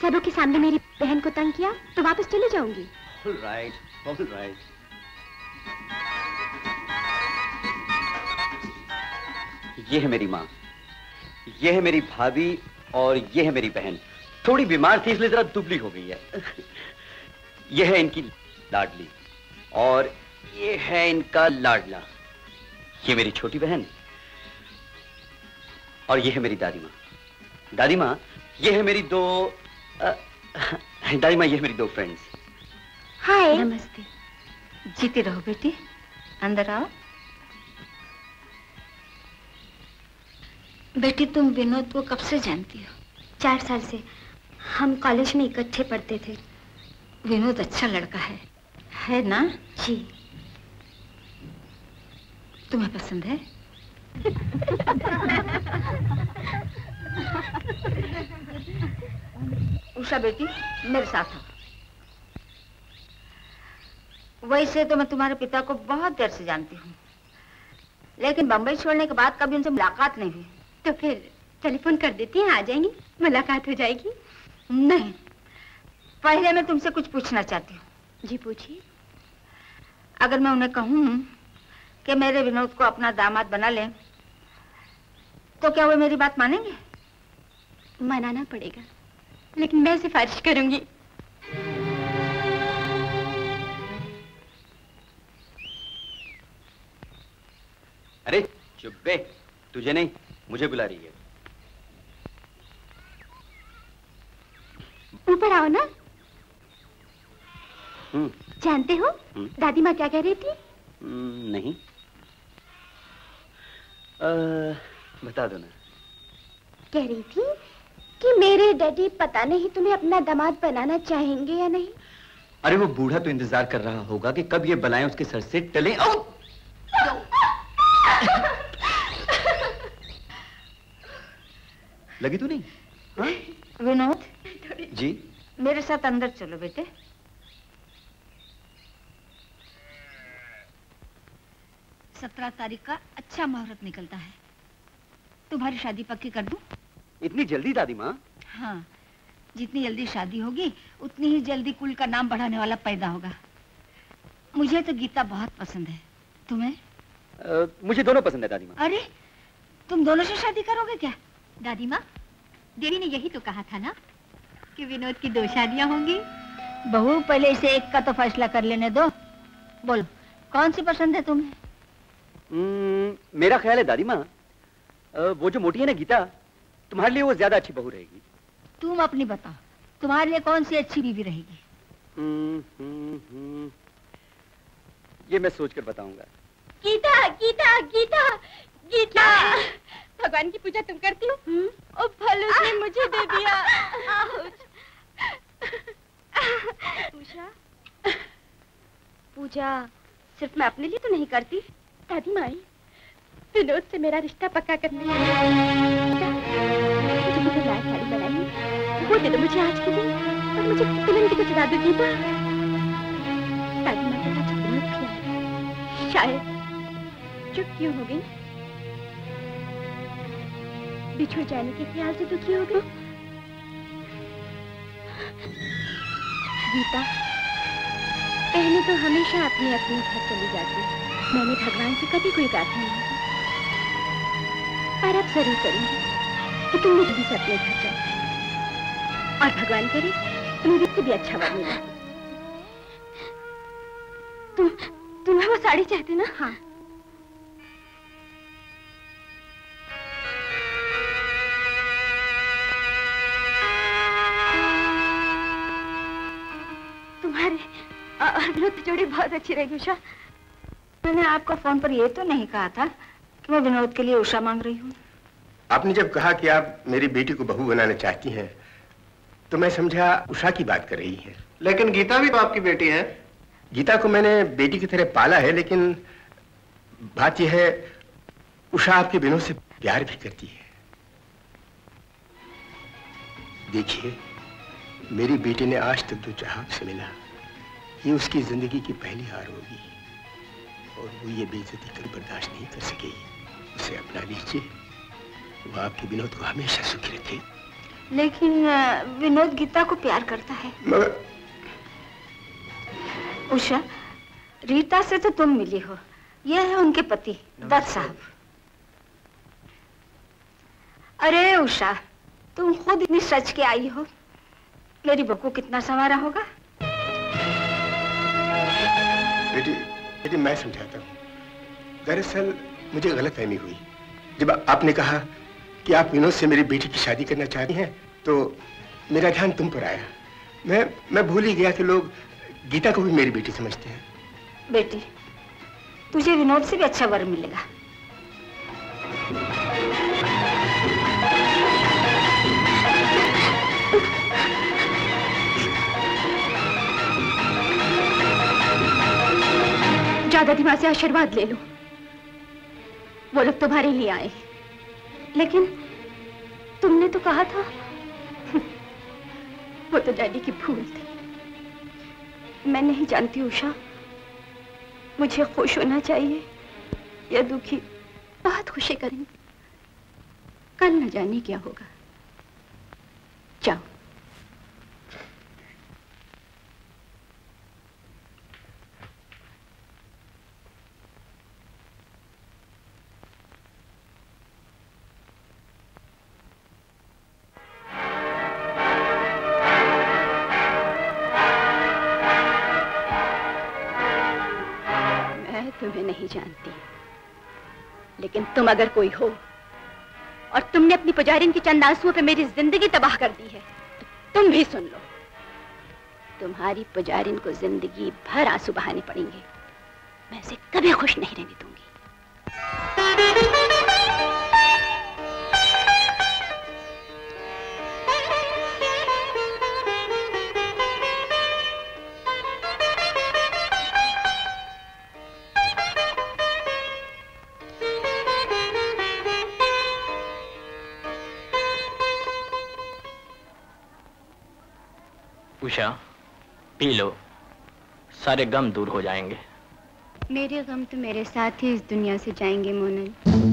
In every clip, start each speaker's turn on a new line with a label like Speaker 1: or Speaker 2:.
Speaker 1: सबों के सामने मेरी बहन को तंग किया तो वापस चले जाऊंगी।
Speaker 2: All right, all right. ये है मेरी माँ, ये है मेरी भाभी और ये है मेरी बहन। थोड़ी बीमार थी इसलिए जरा दुबली हो गई है। ये है इनकी लाडली और ये है इनका लाडला। ये मेरी छोटी बहन और ये है मेरी दादी माँ। दादी माँ, ये है मेरी दो दादी माँ, ये है मेरी दो फ्रेंड्स।
Speaker 1: हाय।
Speaker 3: नमस्ते। जीती रहो बेटी, अंदर आओ। बेटी तुम विनोद को कब से जानती हो?
Speaker 1: 4 साल से। हम कॉलेज में इकट्ठे पढ़ते थे।
Speaker 3: विनोद अच्छा लड़का है ना?
Speaker 1: जी।
Speaker 3: तुम्हें पसंद है? उषा बेटी, मेरे साथ आओ। वैसे तो मैं तुम्हारे पिता को बहुत देर से जानती हूँ, लेकिन बंबई छोड़ने के बाद कभी उनसे मुलाकात नहीं हुई।
Speaker 1: तो फिर टेलीफोन कर देती हैं, आ जाएंगी, मुलाकात हो जाएगी।
Speaker 3: नहीं, पहले मैं तुमसे कुछ पूछना चाहती हूँ।
Speaker 1: जी पूछिए।
Speaker 3: अगर मैं उन्हें कहूँ कि मेरे विनोद को अपना दामाद बना लें, तो क्या वे मेरी बात मानेंगे?
Speaker 1: मनाना पड़ेगा, लेकिन मैं सिफारिश करूंगी।
Speaker 2: अरे चुप बे, तुझे नहीं मुझे बुला रही है।
Speaker 1: ऊपर आओ ना। जानते हो दादी माँ क्या कह रही थी?
Speaker 2: नहीं। बता दो ना।
Speaker 1: कह रही थी कि मेरे डैडी पता नहीं तुम्हें अपना दामाद बनाना चाहेंगे या नहीं।
Speaker 2: अरे वो बूढ़ा तो इंतजार कर रहा होगा कि कब ये बलाएं उसके सर से टले। लगी तो नहीं? हाँ?
Speaker 3: विनोद
Speaker 2: जी,
Speaker 3: मेरे साथ अंदर चलो बेटे। सत्रह तारीख का अच्छा मुहूर्त निकलता है। तुम्हारी शादी पक्की कर दूं?
Speaker 2: इतनी जल्दी दादी माँ?
Speaker 3: हाँ, जितनी जल्दी शादी होगी उतनी ही जल्दी कुल का नाम बढ़ाने वाला पैदा होगा। मुझे तो गीता बहुत पसंद है। तुम्हें?
Speaker 2: मुझे दोनों पसंद है दादी माँ।
Speaker 3: अरे, तुम दोनों से शादी करोगे क्या?
Speaker 1: दादी माँ, देवी ने यही तो कहा था ना कि विनोद की 2 शादियां होंगी।
Speaker 3: बहू, पहले इसे एक का तो फैसला कर लेने दो। बोलो, कौन सी पसंद है तुम्हें?
Speaker 2: मेरा ख्याल है दादी माँ, वो जो मोटी है ना गीता, तुम्हारे लिए वो ज्यादा अच्छी बहू रहेगी।
Speaker 3: तुम अपनी बताओ, तुम्हारे लिए कौन सी अच्छी बीवी रहेगी?
Speaker 2: ये मैं सोचकर बताऊंगा।
Speaker 1: गीता, गीता, गीता, गीता। भगवान की पूजा तुम करती हो? ओ भलो ने मुझे दे दिया। उषा, पूजा सिर्फ मैं अपने लिए तो नहीं करती। दादी माई, विनोद से मेरा रिश्ता पक्का करने मुझे लाल साड़ी बनाई, वो दे दो मुझे आज के दिन, और मुझे दुल्हन की सजा दो गीता। दादी माँ के साथ विनोद किया, शायद चुप क्यों हो गई? बिछुड़ जाने के ख्याल से दुखी हो गई? गीता, पहले तो हमेशा अपने अपने घर चली जाती, मैंने भगवान से कभी कोई प्रार्थना नहीं की, पर अब जरूर करूंगी कि तुम मुझे भी अपने घर जाओ, और भगवान करे तुम्हें रिश्ते भी अच्छा वर मिले। तुम्हें वो साड़ी चाहती ना? हाँ। तुम्हारे विनोद की जोड़ी बहुत अच्छी रहेगी उषा।
Speaker 3: मैंने आपको फोन पर यह तो नहीं कहा था कि मैं विनोद के लिए उषा मांग रही हूँ।
Speaker 4: आपने जब कहा कि आप मेरी बेटी को बहू बनाना चाहती हैं, तो मैं समझा उषा की बात कर रही हैं।
Speaker 5: लेकिन गीता भी तो आपकी बेटी है।
Speaker 4: गीता को मैंने बेटी की तरह पाला है, लेकिन बात यह है उषा आपके विनोद से प्यार भी करती है। देखिए, मेरी बेटी ने आज तक जो चाहा उसे मिला, ये उसकी जिंदगी की पहली हार होगी, और वो ये बेइज्जती कभी बर्दाश्त नहीं कर सकेगी। उसे अपना लीजिए, वो आपके विनोद को हमेशा सुखी रखे।
Speaker 3: लेकिन विनोद गीता को प्यार करता है।
Speaker 4: मगर
Speaker 3: उषा, रीता से तो तुम मिली हो, यह है उनके पति दत्त साहब। अरे उषा, तुम खुद इतनी सच के आई हो, मेरी बहू को कितना संवारा होगा।
Speaker 4: बेटी मैं समझाता हूँ। दरअसल मुझे गलतफहमी हुई जब आपने कहा कि आप विनोद से मेरी बेटी की शादी करना चाहती हैं, तो मेरा ध्यान तुम पर आया। मैं भूल ही गया कि लोग गीता को भी मेरी बेटी समझते हैं।
Speaker 3: बेटी, तुझे विनोद से भी अच्छा वर मिलेगा।
Speaker 1: ज्यादा दिमाग से आशीर्वाद ले लो। वो लोग तुम्हारे लिए आए, लेकिन तुमने तो कहा था। वो तो डैडी की भूल थी। मैं नहीं जानती उषा, मुझे खुश होना चाहिए या दुखी। बहुत खुशी करेंगे, कल न जाने क्या होगा। जाओ। तुम्हें नहीं जानती, लेकिन तुम अगर कोई हो और तुमने अपनी पुजारिन की चंद आंसुओं पे मेरी जिंदगी तबाह कर दी है, तो तुम भी सुन लो। तुम्हारी पुजारिन को जिंदगी भर आंसू बहाने पड़ेंगे। मैं उसे कभी खुश नहीं रहने दूंगी।
Speaker 6: उषा, पी लो, सारे गम दूर हो जाएंगे।
Speaker 1: मेरे गम तो मेरे साथ ही इस दुनिया से जाएंगे मोनल।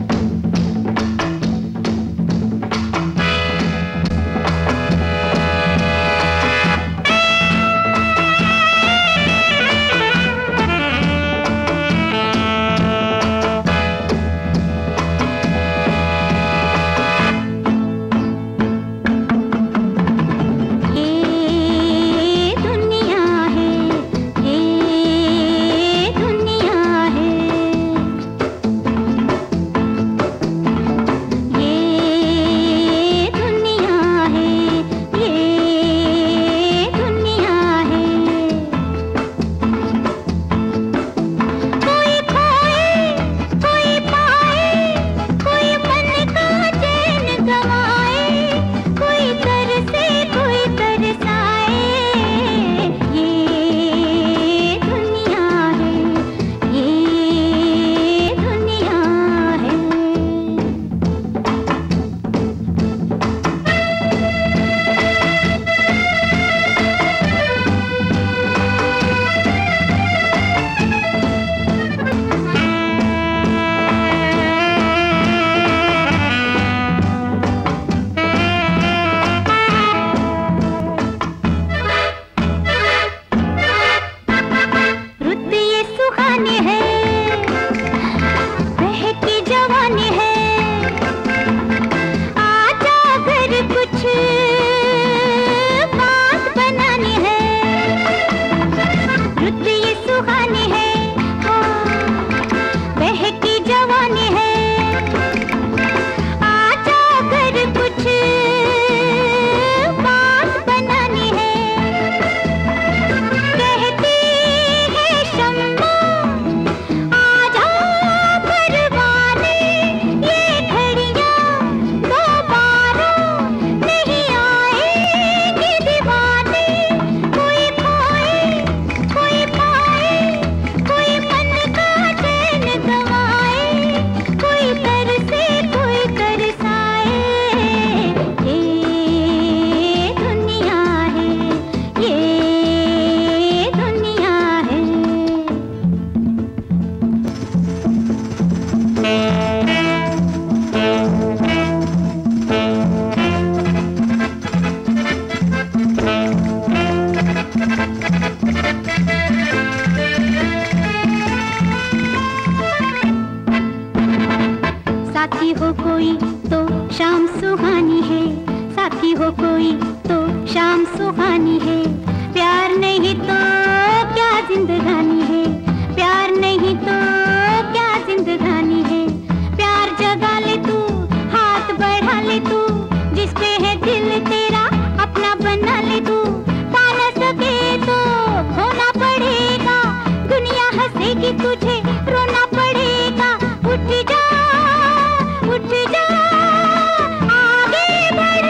Speaker 1: जिंदगानी है, प्यार नहीं तो क्या जिंदगानी है, प्यार नहीं तो क्या जिंदगानी है। प्यार जगा ले तू, हाथ बढ़ा ले तू, जिस पे है दिल तेरा अपना बना ले तू। पा न सके तो खोना पड़ेगा, दुनिया हंसेगी तुझे रोना पड़ेगा। उठ जा, उठ जा, आगे बढ़।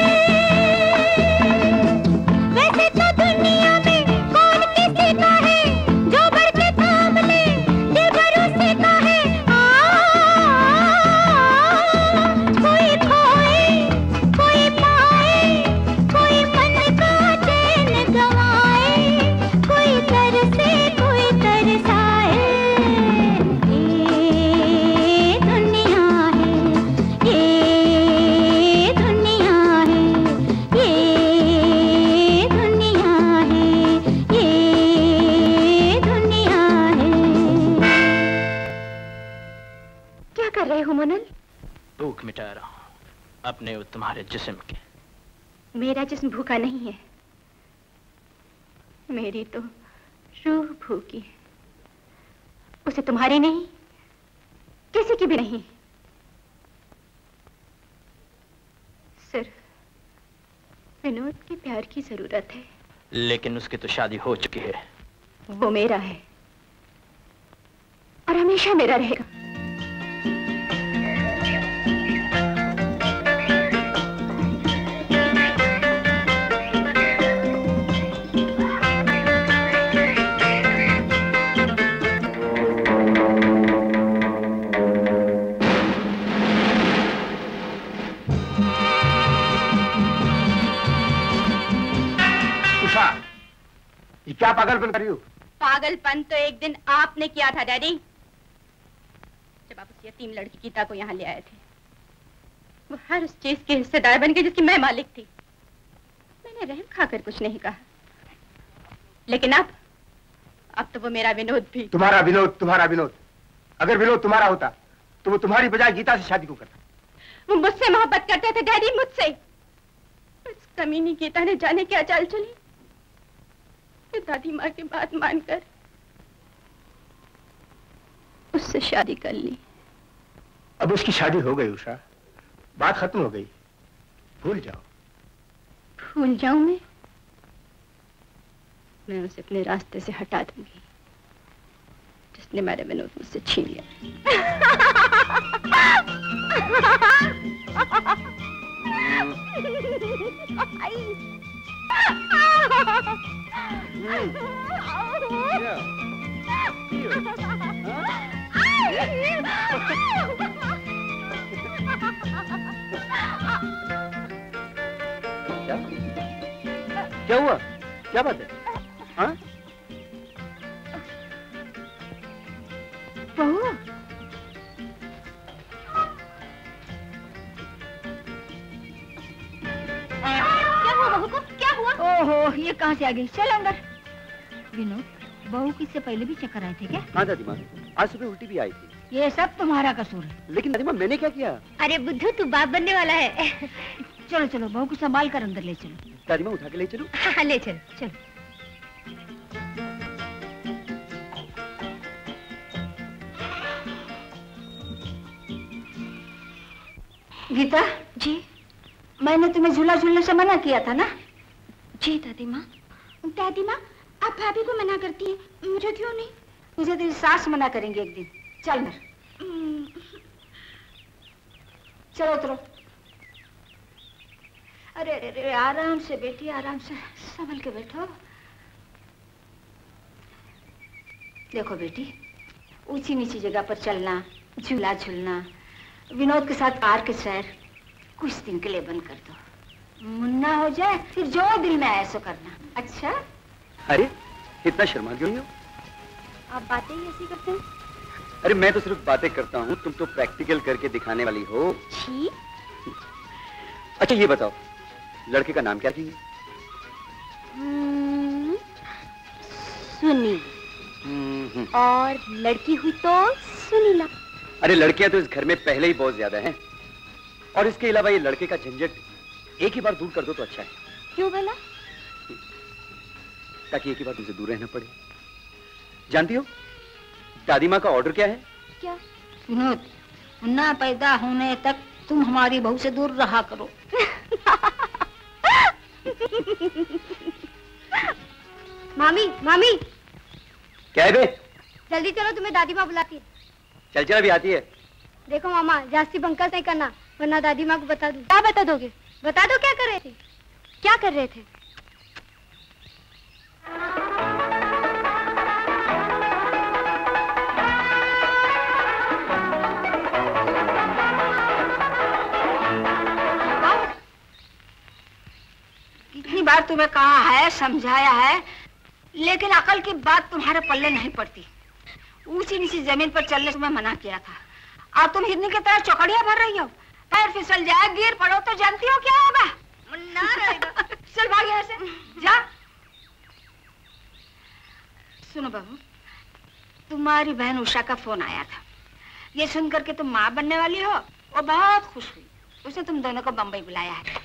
Speaker 1: वैसे तो दुनिया में कौन किसी का है, जो बढ़ के थाम ले दिल भरोसे का है। कोई खोए कोई पाए, कोई मन का चैन गवाए, कोई तरसे कोई तरसाए। ये दुनिया है, ये दुनिया है, ये दुनिया है, ये दुनिया है। क्या कर रहे हो मनन?
Speaker 6: भूख मिटा रहा हूँ अपने और तुम्हारे जिस्म के।
Speaker 1: मेरा जिस्म भूखा नहीं है, मेरी तो रूह भूखी है। उसे तुम्हारी नहीं, किसी की भी नहीं, सिर्फ विनोद के प्यार की जरूरत है।
Speaker 6: लेकिन उसकी तो शादी हो चुकी है।
Speaker 1: वो मेरा है और हमेशा मेरा रहेगा।
Speaker 4: ये क्या पागलपन कर रही हो?
Speaker 1: पागलपन तो एक दिन आपने किया था डैडी, जब आप उस यतीम लड़की गीता को यहाँ ले आए थे। वो हर उस चीज के हिस्सेदार बन गई जिसकी मैं मालिक थी। मैंने रहम खाकर कुछ नहीं कहा, लेकिन अब तो वो मेरा विनोद भी।
Speaker 4: तुम्हारा विनोद, तुम्हारा विनोद। अगर विनोद तुम्हारा होता तो वो तुम्हारी बजाय गीता से शादी क्यों करता?
Speaker 1: वो मुझसे मोहब्बत करते थे डैडी, मुझसे। उस कमीनी गीता ने जाने क्या चाल चली, दादी माँ की बात मानकर उससे शादी कर ली।
Speaker 4: अब उसकी शादी हो गई उषा, बात खत्म हो गई, भूल जाओ।
Speaker 1: भूल जाऊं मैं उसे अपने रास्ते से हटा दूंगी जिसने मेरे विनोद मुझसे छीन लिया।
Speaker 2: क्या हुआ? क्या बात है? हाँ?
Speaker 1: बहू, क्या हुआ बहू को? क्या हुआ?
Speaker 3: ओहो, ये कहाँ से आ गई? चल अंदर। विनोद, बहू की इससे पहले भी चक्कर आए थे क्या?
Speaker 2: हाँ दादी माँ, आज सुबह उल्टी भी आई थी।
Speaker 3: ये सब तुम्हारा कसूर है।
Speaker 2: लेकिन दादी माँ मैंने क्या किया?
Speaker 1: अरे बुद्धू, तू बाप बनने वाला है।
Speaker 3: चलो चलो, बहू को संभाल कर अंदर ले चलो।
Speaker 2: दादी माँ उठा के ले चलूं?
Speaker 1: हाँ, ले चल चल।
Speaker 3: गीता जी, मैंने तुम्हें झूला झूलने से मना किया था ना?
Speaker 1: जी दादी माँ। दादी माँ, आप भाभी को मना करती हैं, मुझे क्यों नहीं?
Speaker 3: मुझे तेरी सास मना करेंगे एक दिन। चल नर, चलो उतरो। अरे अरे अरे, आराम से बेटी, आराम से, संभल के बैठो। देखो बेटी, ऊंची नीची जगह पर चलना, झूला झूलना, विनोद के साथ कार के सैर कुछ दिन के लिए बंद कर दो। मुन्ना हो जाए फिर जो दिल में आए सो करना। अच्छा?
Speaker 2: अरे इतना शर्मा क्यों हो?
Speaker 1: आप बातें ही ऐसी करते हैं।
Speaker 2: अरे मैं तो सिर्फ बातें करता हूँ, तुम तो प्रैक्टिकल करके दिखाने वाली हो।
Speaker 1: छी।
Speaker 2: अच्छा ये बताओ, लड़के का नाम क्या रखेंगे?
Speaker 1: सुनील। और लड़की हुई तो सुनीला।
Speaker 2: अरे लड़कियां तो इस घर में पहले ही बहुत ज्यादा हैं, और इसके अलावा ये लड़के का झंझट एक ही बार दूर कर दो तो अच्छा है।
Speaker 1: क्यों भला?
Speaker 2: ताकि एक ही बार तुमसे दूर रहना पड़े। जानती हो दादी माँ का ऑर्डर क्या है?
Speaker 3: क्या? विनोद, मुन्ना पैदा होने तक तुम हमारी बहू से दूर रहा करो।
Speaker 1: मामी, मामी।
Speaker 2: क्या है बे?
Speaker 1: जल्दी चलो, तुम्हें दादी माँ बुलाती है।
Speaker 2: चल चल, अभी आती है।
Speaker 1: देखो मामा, जास्ती बंकस नहीं करना, वरना दादी माँ को बता दूं। क्या बता दोगे? बता दो क्या कर रहे थे? क्या कर रहे थे?
Speaker 3: कितनी बार तुम्हें कहा है, समझाया है, लेकिन अकल की बात तुम्हारे पल्ले नहीं पड़ती। ऊंची नीची जमीन पर चलने से मैं मना किया था, और तुम हिरनी की तरह चौकड़ियां भर रही हो। पैर फिसल जाए, गिर पड़ो तो जानती हो क्या होगा? मुन्ना रहेगा। चल भाग यहाँ से, जा। सुनो बाबू, तुम्हारी बहन उषा का फोन आया था। ये सुन करके तुम माँ बनने वाली हो, वो बहुत खुश हुई। उसने तुम दोनों को बम्बई बुलाया है।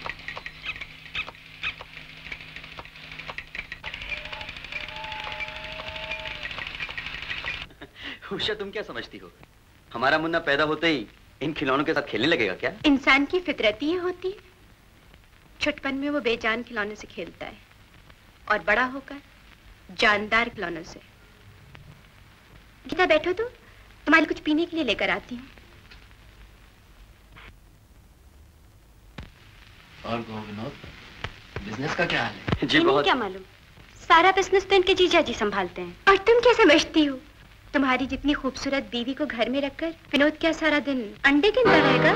Speaker 2: उषा, तुम क्या समझती हो? हमारा मुन्ना पैदा होते ही इन खिलौनों के साथ खेलने लगेगा क्या?
Speaker 1: इंसान की फितरत ही होती है। छुटपन में वो बेजान खिलौनों से खेलता है और बड़ा होकर जानदार खिलौनों से। गीता बैठो, तो तुम्हारे कुछ पीने के लिए लेकर आती हूँ।
Speaker 6: और विनोद, बिजनेस का क्या हाल है?
Speaker 2: जी बहुत।
Speaker 1: क्या मालूम, सारा बिजनेस तो इनके जीजा जी संभालते हैं। और तुम क्या समझती हो, तुम्हारी जितनी खूबसूरत बीवी को घर में रखकर विनोद क्या सारा दिन अंडे गिनता रहेगा?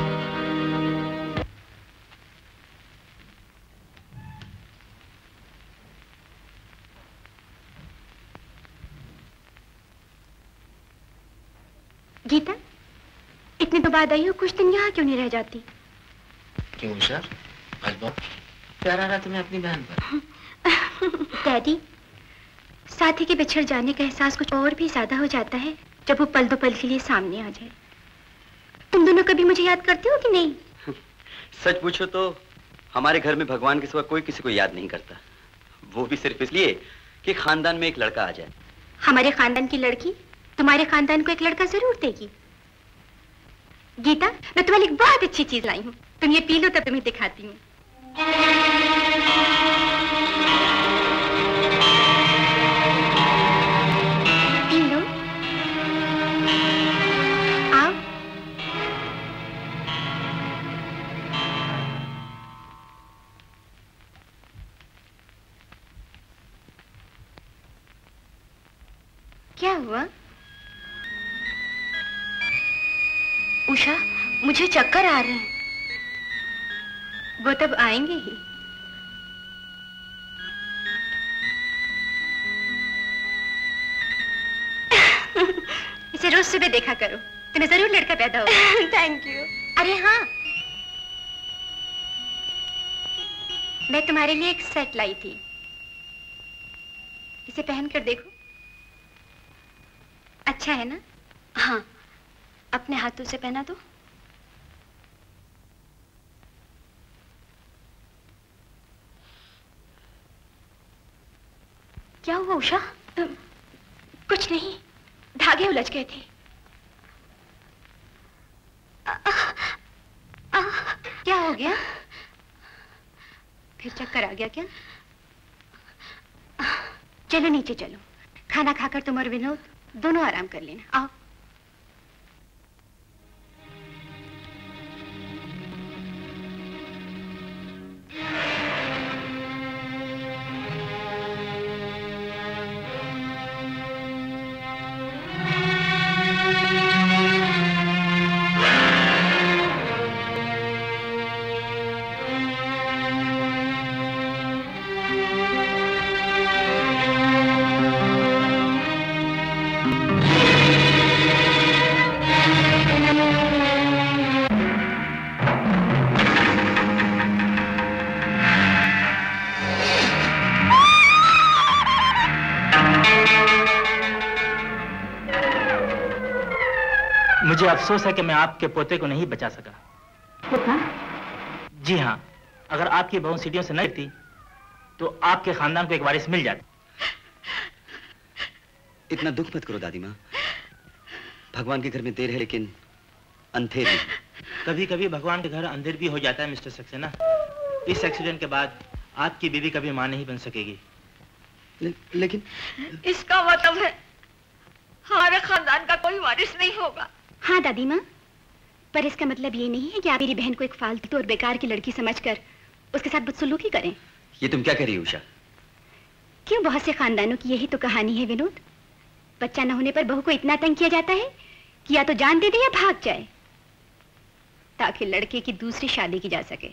Speaker 1: गीता, इतने तो बाद आई हो, कुछ दिन यहाँ क्यों नहीं रह जाती?
Speaker 6: क्यों उषा, आज बहुत प्यार आ रहा तुम्हें अपनी बहन पर।
Speaker 1: डैडी, साथी के बिछड़ जाने का एहसास कुछ और भी ज्यादा हो जाता है जब वो पल दो पल के लिए सामने आ जाए। तुम दोनों कभी मुझे याद करते हो कि नहीं?
Speaker 2: सच पूछो तो हमारे घर में भगवान के सिवा कोई किसी को याद नहीं करता, वो भी सिर्फ इसलिए कि खानदान में एक लड़का आ जाए।
Speaker 1: हमारे खानदान की लड़की तुम्हारे खानदान को एक लड़का जरूर देगी। गीता, मैं तुम्हारे लिए एक बहुत अच्छी चीज लाई हूँ, तुम ये पी लो, तब तुम्हें दिखाती हूँ। पी लो, आओ। क्या हुआ? उषा, मुझे चक्कर आ रहे हैं। वो तब आएंगे ही। इसे रोज सुबह देखा करो, तुम्हें जरूर लड़का पैदा होगा। Thank you. अरे हाँ, मैं तुम्हारे लिए एक सेट लाई थी, इसे पहन कर देखो। अच्छा है ना? हाँ, अपने हाथों से पहना दो। क्या हुआ उषा? कुछ नहीं, धागे उलझ गए थे। क्या हो गया? फिर चक्कर आ गया क्या? चलो नीचे चलो, खाना खाकर तुम और विनोद दोनों आराम कर लेना। आओ।
Speaker 7: मुझे अफसोस है कि मैं आपके पोते को नहीं बचा सका।
Speaker 3: पोता?
Speaker 7: जी हाँ, अगर आपकी बहू सीढ़ियों से न गिरती तो आपके खानदान को एक वारिस मिल जाता।
Speaker 2: इतना दुख मत करो दादी माँ। भगवान के घर में देर है लेकिन अंधेर नहीं।
Speaker 7: कभी कभी भगवान के घर अंधेर भी हो जाता है मिस्टर सक्सेना। इस एक्सीडेंट के बाद आपकी बीवी कभी मां नहीं बन सकेगी।
Speaker 2: लेकिन
Speaker 3: इसका मतलब है हमारे खानदान का कोई वारिस नहीं होगा।
Speaker 1: हाँ दादी माँ, पर इसका मतलब ये नहीं है कि आप मेरी बहन को एक फालतू और बेकार की लड़की समझकर उसके साथ बदसलूकी करें।
Speaker 2: ये तुम क्या कह रही हो उषा?
Speaker 1: क्यों, बहुत से खानदानों की यही तो कहानी है विनोद। बच्चा न होने पर बहू को इतना तंग किया जाता है कि या तो जान दे दे या भाग जाए, ताकि लड़के की दूसरी शादी की जा सके।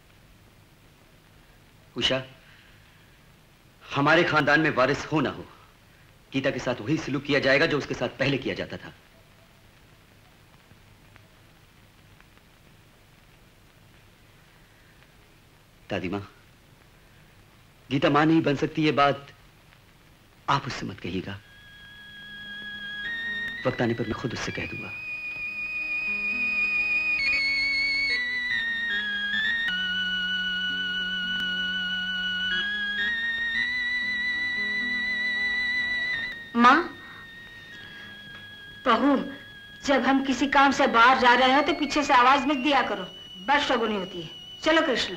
Speaker 2: उषा, हमारे खानदान में वारिस हो ना हो, गीता के साथ वही सलूक किया जाएगा जो उसके साथ पहले किया जाता था। दादी माँ, गीता मां नहीं बन सकती ये बात आप उससे मत कहिएगा। वक्त आने पर मैं खुद उससे कह दूंगा।
Speaker 3: माँ, बहू, जब हम किसी काम से बाहर जा रहे हो तो पीछे से आवाज मत दिया करो, बस शगुनी होती है। चलो कृष्ण।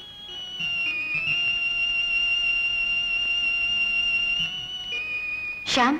Speaker 1: श्याम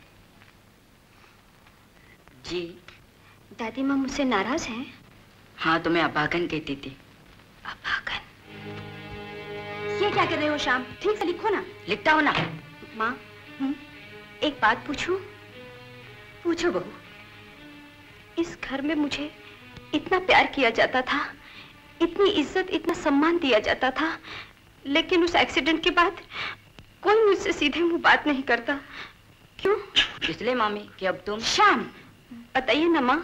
Speaker 8: जी।
Speaker 1: दादी माँ मुझसे नाराज हैं?
Speaker 8: हाँ, तो मैं अपागन कहती थी।
Speaker 1: अपागन? ये क्या कर रहे हो श्याम? ठीक से लिखो ना।
Speaker 8: लिखता हूँ ना।
Speaker 1: माँ, एक बात पूछूं? पूछो बहू। इस घर में मुझे इतना प्यार किया जाता था, इतनी इज्जत, इतना सम्मान दिया जाता था, लेकिन उस एक्सीडेंट के बाद कोई मुझसे सीधे मुंह बात नहीं करता। क्यों?
Speaker 8: इसलिए मामी कि अब तुम।
Speaker 1: श्याम, बताइए ना माँ।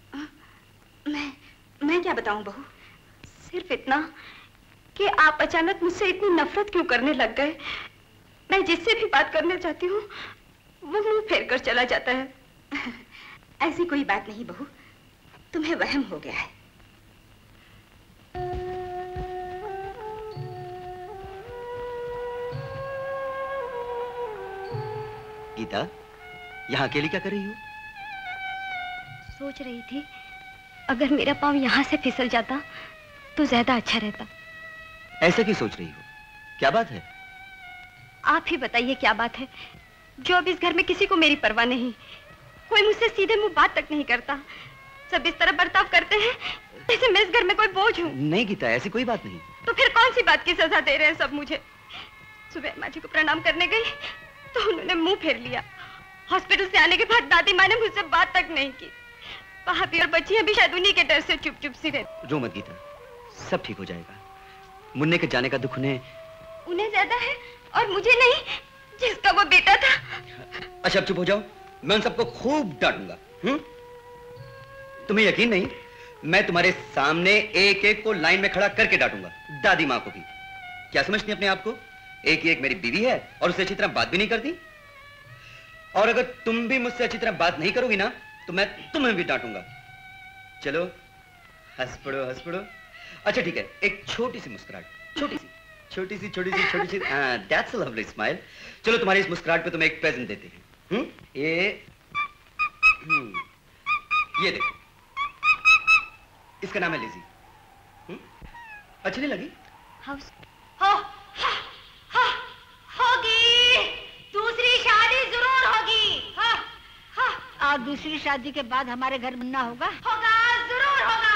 Speaker 1: मैं क्या बताऊं बहू? सिर्फ इतना कि आप अचानक मुझसे इतनी नफरत क्यों करने लग गए। मैं जिससे भी बात करना चाहती हूँ वो मुंह फेर कर चला जाता है। ऐसी कोई बात नहीं बहू, तुम्हें वहम हो गया है।
Speaker 2: गीता, यहाँ अकेली क्या कर रही हो?
Speaker 1: सोच रही थी अगर मेरा पाँव यहाँ से फिसल जाता तो ज्यादा अच्छा रहता।
Speaker 2: ऐसा क्यों सोच रही हो? क्या बात है?
Speaker 1: आप ही बताइए क्या बात है जो अब इस घर में किसी को मेरी परवाह नहीं। कोई मुझसे सीधे मुंह बात तक नहीं करता। सब इस तरह बर्ताव करते हैं जैसे मैं इस घर में कोई बोझ हूँ।
Speaker 2: नहीं गीता, ऐसी कोई बात नहीं।
Speaker 1: तो फिर कौन सी बात की सजा दे रहे हैं सब मुझे? सुबह माँ जी को प्रणाम करने गई तो उन्होंने मुंह फेर लिया। हॉस्पिटल से आने के बाद दादी माँ ने मुझसे बात तक नहीं की। भाभी और बच्चियां भी शायद उन्हीं के डर से चुप चुप सी रहती।
Speaker 2: रो मत गीता, सब ठीक हो जाएगा। मुन्ने के जाने का दुख उन्हें
Speaker 1: ज्यादा है और मुझे नहीं, जिसका वो बेटा था।
Speaker 2: अच्छा अब चुप हो जाओ, मैं उन सबको खूब डांटूंगा। तुम्हें यकीन नहीं, मैं तुम्हारे सामने एक एक को लाइन में खड़ा करके डांटूंगा, दादी माँ को भी। क्या समझती अपने आप को? एक ही एक मेरी बीवी है और उससे अच्छी तरह बात भी नहीं करती। और अगर तुम भी मुझसे अच्छी तरह बात नहीं करोगी ना तो मैं तुम्हें भी डांटूंगा। चलो हंस पड़ो, हंस पड़ो। अच्छा ठीक है, एक छोटी सी मुस्कुराहट, छोटी सी। हाँ, that's a lovely smile। चलो तुम्हारी इस मुस्कुराहट पे तुम्हें एक प्रेजेंट देते हैं। ये देखो, इसका नाम है लिजी। अच्छी नहीं लगी?
Speaker 3: होगी, दूसरी शादी जरूर होगी। और दूसरी शादी के बाद हमारे घर मुन्ना होगा? जरूर होगा।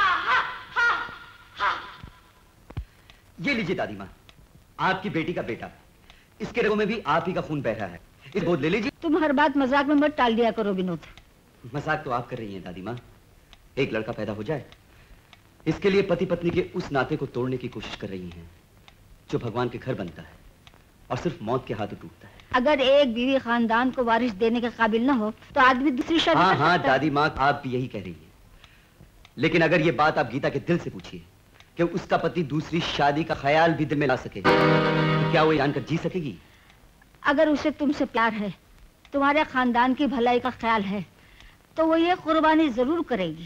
Speaker 2: ये लीजिए दादी माँ, आपकी बेटी का बेटा। इसके रगों में भी आप ही का खून बह रहा है। इस गोद ले लीजिए।
Speaker 3: तुम हर बात मजाक में मत टाल दिया करो विनोद।
Speaker 2: मजाक तो आप कर रही हैं दादी माँ। एक लड़का पैदा हो जाए, इसके लिए पति पत्नी के उस नाते को तोड़ने की कोशिश कर रही हैं जो भगवान के घर बनता है और सिर्फ मौत के हाथों टूटता है।
Speaker 3: अगर एक बीवी खानदान को वारिस देने के काबिल न हो तो आदमी दूसरी शादी कर सकता है।
Speaker 2: दादी माँ, आप भी यही कह रही हैं। लेकिन अगर ये बात आप गीता के दिल से पूछिए कि उसका पति दूसरी शादी का ख्याल भी दिल में ला सके तो क्या वो जानकर जी सकेगी?
Speaker 3: अगर उसे तुमसे प्यार है, तुम्हारे खानदान की भलाई का ख्याल है, तो वो ये कुर्बानी जरूर करेगी।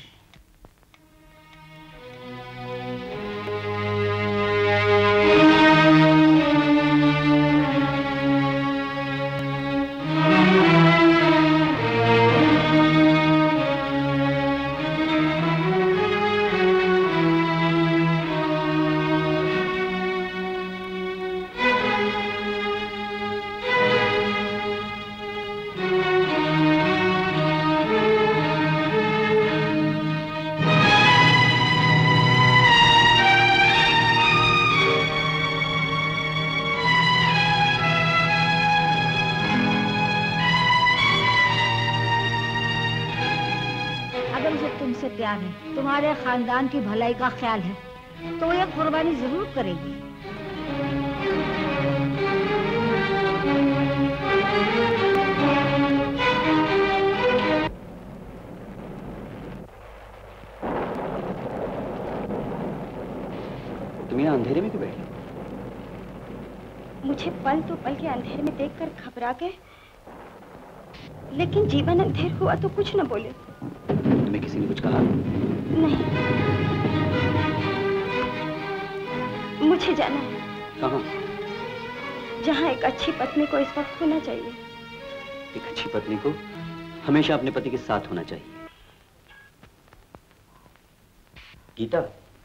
Speaker 3: से प्यार है, तुम्हारे खानदान की भलाई का ख्याल है, तो ये कुर्बानी जरूर करेगी।
Speaker 2: तुम यहाँ अंधेरे में क्यों बैठी?
Speaker 1: मुझे पल तो पल के अंधेरे में देखकर घबरा गए, लेकिन जीवन अंधेर हुआ तो कुछ न बोले।
Speaker 2: तुम्हें किसी ने कुछ कहा?
Speaker 1: नहीं, मुझे जाना है।
Speaker 2: कहाँ?
Speaker 1: जहाँ एक अच्छी पत्नी को इस वक्त होना चाहिए।
Speaker 2: एक अच्छी पत्नी को हमेशा अपने पति के साथ होना चाहिए। गीता,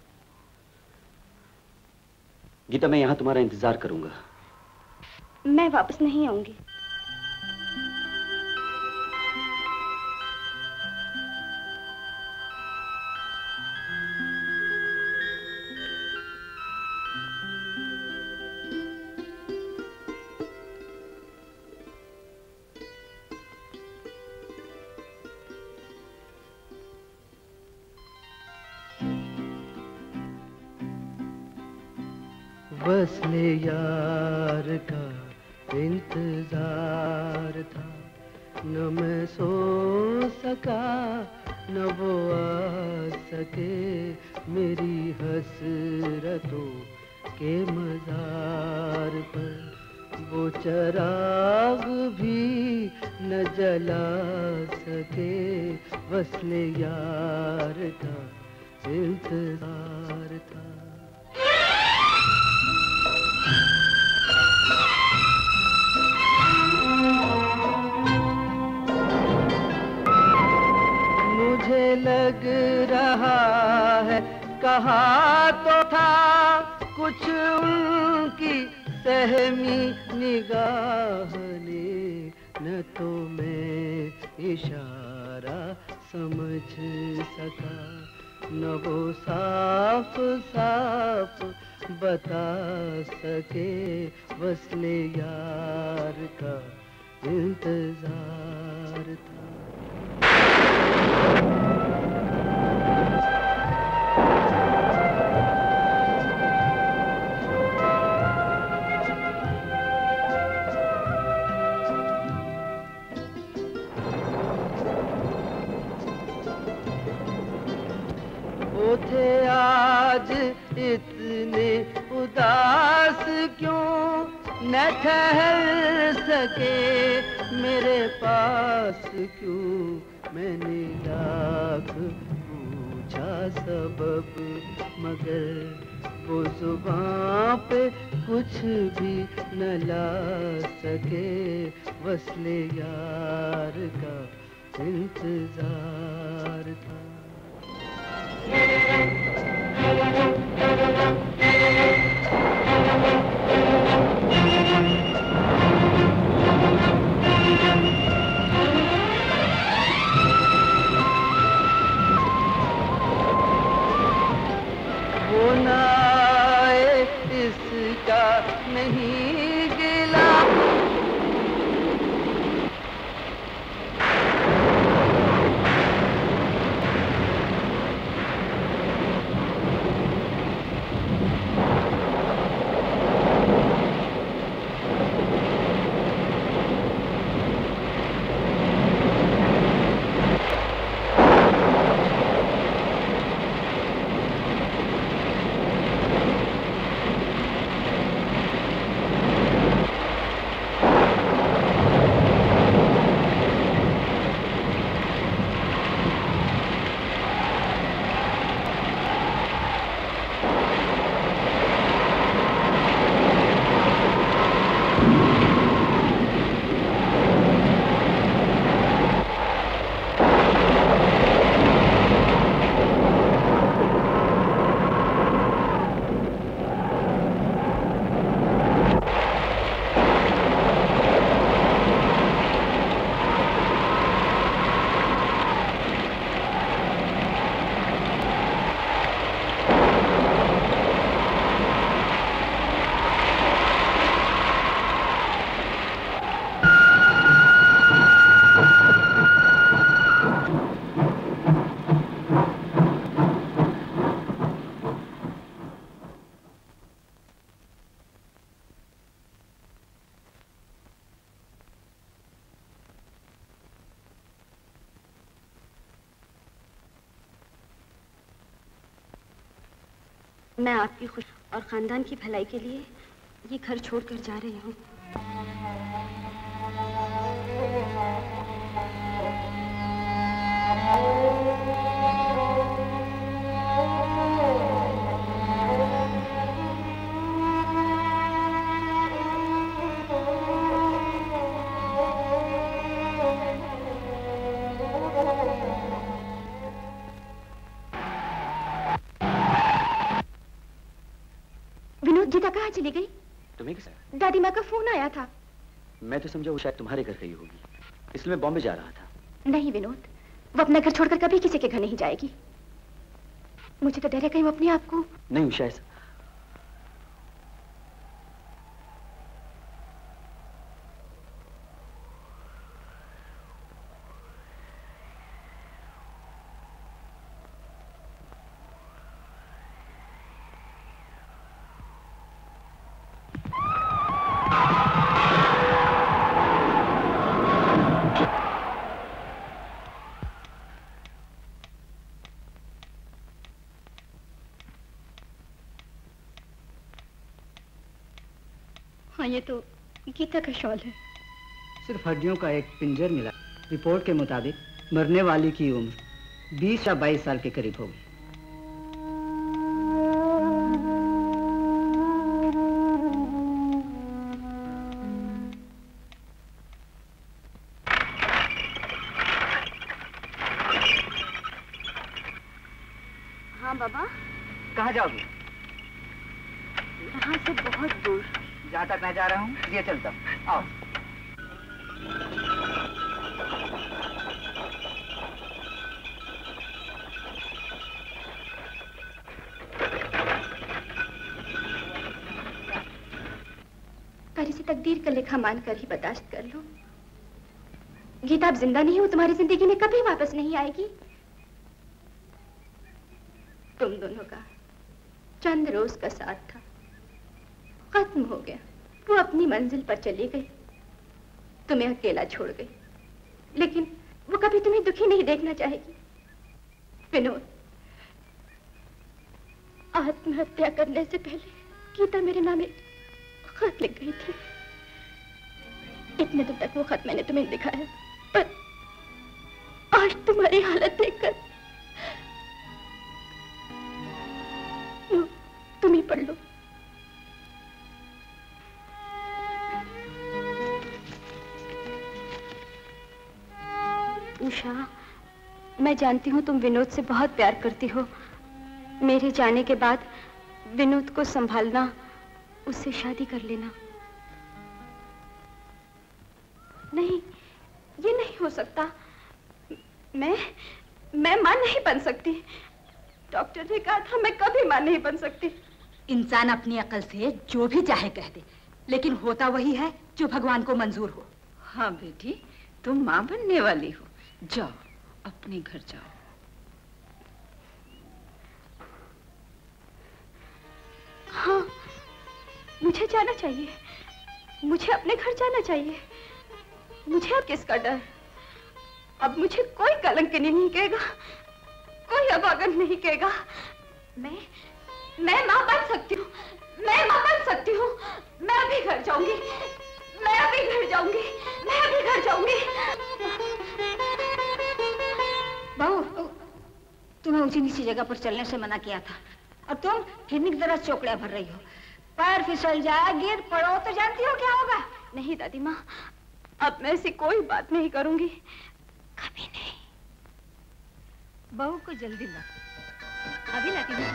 Speaker 2: गीता, मैं यहाँ तुम्हारा इंतजार करूंगा।
Speaker 1: मैं वापस नहीं आऊंगी।
Speaker 9: वस्ले यार का इंतजार था, न मैं सो सका न वो आ सके मेरी हसरतों के मजार पर। वो चराग भी न जला सके, वस्ले यार का इंतजार था। मुझे लग रहा है कहा तो था कुछ उनकी सहमी निगाह ने, न तो मैं इशारा समझ सका न वो साफ साफ बता सके, वस्ले यार का इंतजार था। वो थे आज इतने उदास क्यों, न ठहर सके मेरे पास क्यों। मैंने लाख पूछा सबब, मगर वो जुबां पे कुछ भी न ला सके, वस्ले यार का इंतजार था। वो ना आए इसका नहीं गिला,
Speaker 1: मैं आपकी खुश और खानदान की भलाई के लिए ये घर छोड़कर जा रही हूँ। गीता कहाँ चली गई?
Speaker 2: तुम्हें किसा?
Speaker 1: दादी माँ का फोन आया था।
Speaker 2: मैं तो समझा वो शायद तुम्हारे घर गई होगी, इसलिए मैं बॉम्बे जा रहा था।
Speaker 1: नहीं विनोद, वो अपना घर छोड़कर कभी किसी के घर नहीं जाएगी। मुझे तो डर है कहीं वो अपने आप को।
Speaker 2: नहीं उषा, ऐसा
Speaker 1: हाँ, ये तो गीता का शॉल है।
Speaker 10: सिर्फ हड्डियों का एक पिंजर मिला। रिपोर्ट के मुताबिक मरने वाली की उम्र 20 या 22 साल के करीब होगी।
Speaker 1: हाँ बाबा।
Speaker 10: कहाँ जाओगी?
Speaker 1: यहाँ से बहुत दूर।
Speaker 10: जहाँ तक मैं जा रहा हूँ ये चलता हूँ। आओ।
Speaker 1: पर इसे तकदीर का लेखा मानकर ही बर्दाश्त कर लो। गीता अब जिंदा नहीं हो, तुम्हारी जिंदगी में कभी वापस नहीं आएगी। तुम दोनों का चंद रोज का साथ था, खत्म हो गया। वो अपनी मंजिल पर चली गई, तुम्हें अकेला छोड़ गई, लेकिन वो कभी तुम्हें दुखी नहीं देखना चाहेगी। विनोद, आत्महत्या करने से पहले गीता मेरे नाम एक खत लिख गई थी। इतने दिन तक वो खत मैंने तुम्हें दिखाया, पर आज तुम्हारी हालत देखकर तुम ही पढ़ लो। उषा, मैं जानती हूँ तुम विनोद से बहुत प्यार करती हो। मेरे जाने के बाद विनोद को संभालना, उससे शादी कर लेना। नहीं, ये नहीं हो सकता। मैं मां नहीं बन सकती। डॉक्टर ने कहा था मैं कभी मां नहीं बन सकती।
Speaker 3: इंसान अपनी अकल से जो भी चाहे कह दे, लेकिन होता वही है जो भगवान को मंजूर हो।
Speaker 8: हाँ बेटी, तुम माँ बनने वाली हो। जाओ, अपने घर जाओ।
Speaker 1: हाँ, मुझे जाना चाहिए। मुझे अपने घर जाना चाहिए। मुझे अब किसका डर? अब मुझे कोई कलंकिनी नहीं कहेगा, कोई अभागन नहीं कहेगा। मैं माँ बन सकती हूँ। मैं माँ बन सकती हूँ। मैं अभी घर जाऊंगी। मैं अभी घर जाऊंगी। मैं अभी घर जाऊंगी।
Speaker 3: बहू, तुम्हें ऊंची नीची जगह पर चलने से मना किया था, और तुम फिरने की तरह चौकड़ियां भर रही हो। पैर फिसल जाए, गिर पड़ो तो जानती हो क्या होगा?
Speaker 1: नहीं दादी माँ, अब मैं ऐसी कोई बात नहीं करूंगी, कभी नहीं।
Speaker 3: बहू को जल्दी ला, अभी लाती हूँ।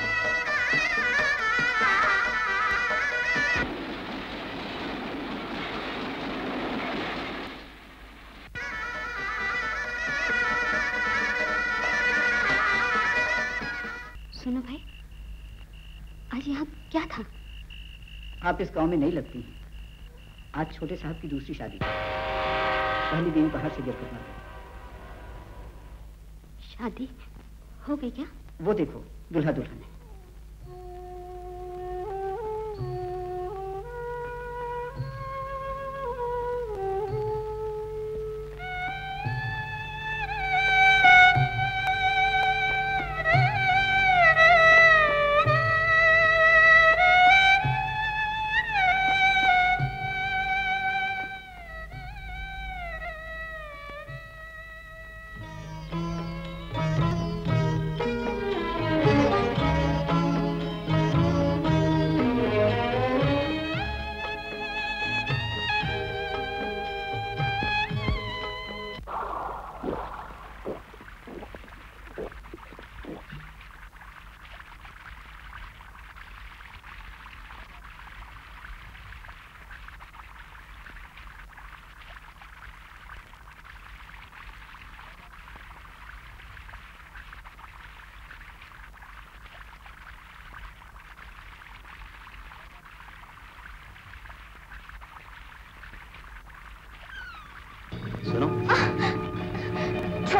Speaker 1: सुनो भाई, आज यहाँ क्या था?
Speaker 10: आप इस गांव में नहीं लगती हैं। आज छोटे साहब की दूसरी शादी, पहली बीवी बाहर से गिर करना।
Speaker 1: शादी हो गई क्या?
Speaker 10: वो देखो, दुल्हा दुल्हन है।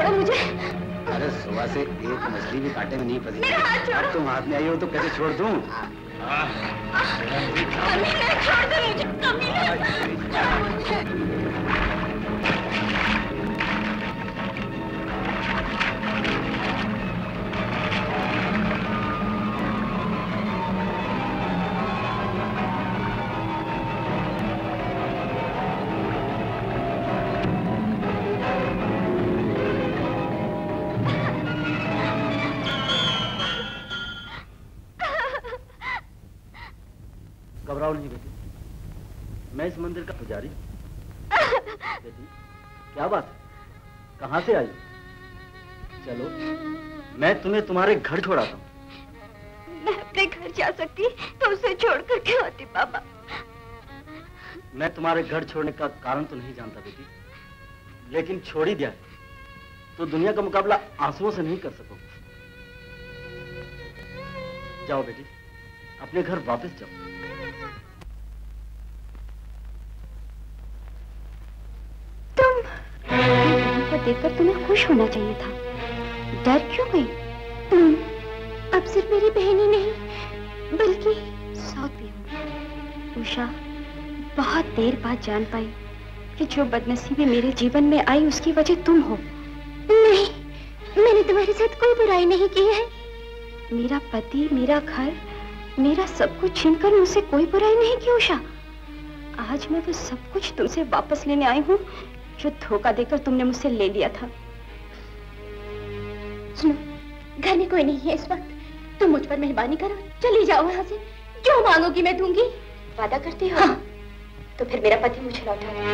Speaker 1: छोड़ो मुझे।
Speaker 2: अरे सुबह से एक मछली भी कांटे में नहीं फंसी।
Speaker 1: मेरा हाथ छोड़ो।
Speaker 2: अब तुम हाथ में आई हो तो कैसे छोड़ दूं?
Speaker 1: कमीने, छोड़ दो मुझे, कमीने।
Speaker 2: घबराओ नहीं बेटी, मैं इस मंदिर का पुजारी। बेटी क्या बात है, कहाँ से आई? चलो मैं तुम्हें तुम्हारे घर छोड़ाता हूँ।
Speaker 1: मैं अपने घर जा सकती तो उसे छोड़कर क्यों आती पापा?
Speaker 2: मैं तुम्हारे घर छोड़ने का कारण तो नहीं जानता बेटी, लेकिन छोड़ ही दिया है तो दुनिया का मुकाबला आंसुओं से नहीं कर सकोगे। जाओ बेटी, अपने घर वापस जाओ।
Speaker 1: को देखकर तुम्हें खुश होना चाहिए था, डर क्यों गई? तुम अब सिर्फ मेरी बहन ही नहीं बल्कि सौत भी हो। उषा बहुत देर बाद जान पाई कि जो बदनसीबी मेरे जीवन में आई उसकी वजह तुम हो। नहीं, मैंने तुम्हारे साथ कोई बुराई नहीं की है। मेरा पति, मेरा घर, मेरा सब कुछ छीनकर मुझसे कोई बुराई नहीं की उषा। आज मैं वो सब कुछ तुमसे वापस लेने आई हूँ जो धोखा देकर तुमने मुझसे ले लिया था। सुनो, घर में कोई नहीं है इस वक्त, तुम मुझ पर मेहरबानी करो, चली जाओ यहाँ से। जो मांगोगी मैं दूंगी। वादा करती हो? हाँ। तो फिर मेरा पति मुझे लौटा दो।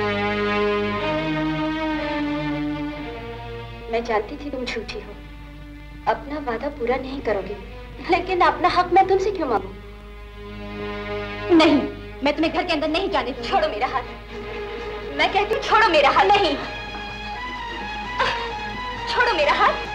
Speaker 1: मैं जानती थी तुम झूठी हो, अपना वादा पूरा नहीं करोगी, लेकिन अपना हक मैं तुमसे क्यों मांगू? नहीं, मैं तुम्हें घर के अंदर नहीं जाने दूंगी। छोड़ो मेरा हाथ, मैं कहती हूँ छोड़ो मेरा हाथ। नहीं, छोड़ो मेरा हाथ।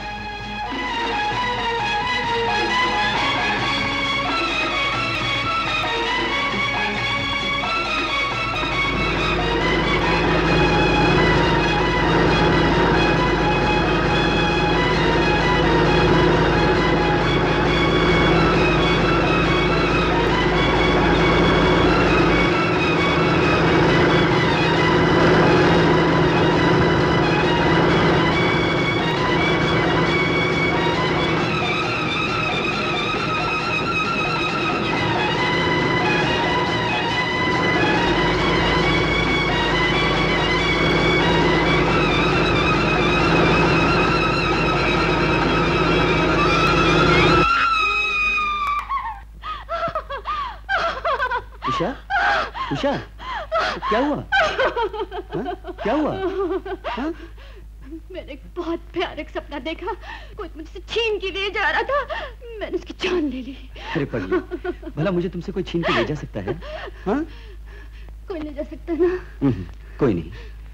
Speaker 2: उषा, क्या हुआ? हा? क्या हुआ? हा?
Speaker 1: मैंने एक बहुत भयानक सपना देखा, कोई मुझसे छीन के ले जा रहा था, मैंने उसकी जान ले ली।
Speaker 2: अरे पगली, भला मुझे तुमसे कोई छीन के ले जा सकता है? हा?
Speaker 1: कोई ले जा सकता ना?
Speaker 2: कोई नहीं।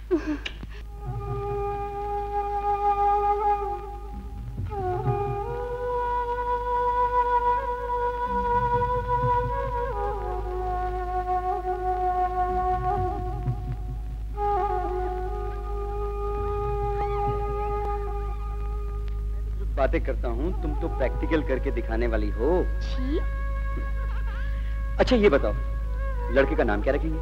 Speaker 2: बातें करता हूँ, तुम तो प्रैक्टिकल करके दिखाने वाली हो।
Speaker 1: जी?
Speaker 2: अच्छा ये बताओ, लड़के का नाम क्या रखेंगे?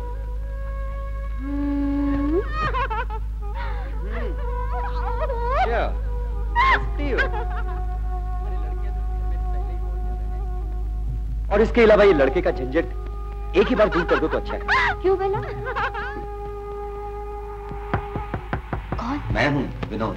Speaker 2: क्या हंसती हो? और इसके अलावा ये लड़के का झंझट एक ही बार दूर कर दो तो अच्छा है।
Speaker 1: क्यों बोला? कौन?
Speaker 2: मैं हूँ विनोद।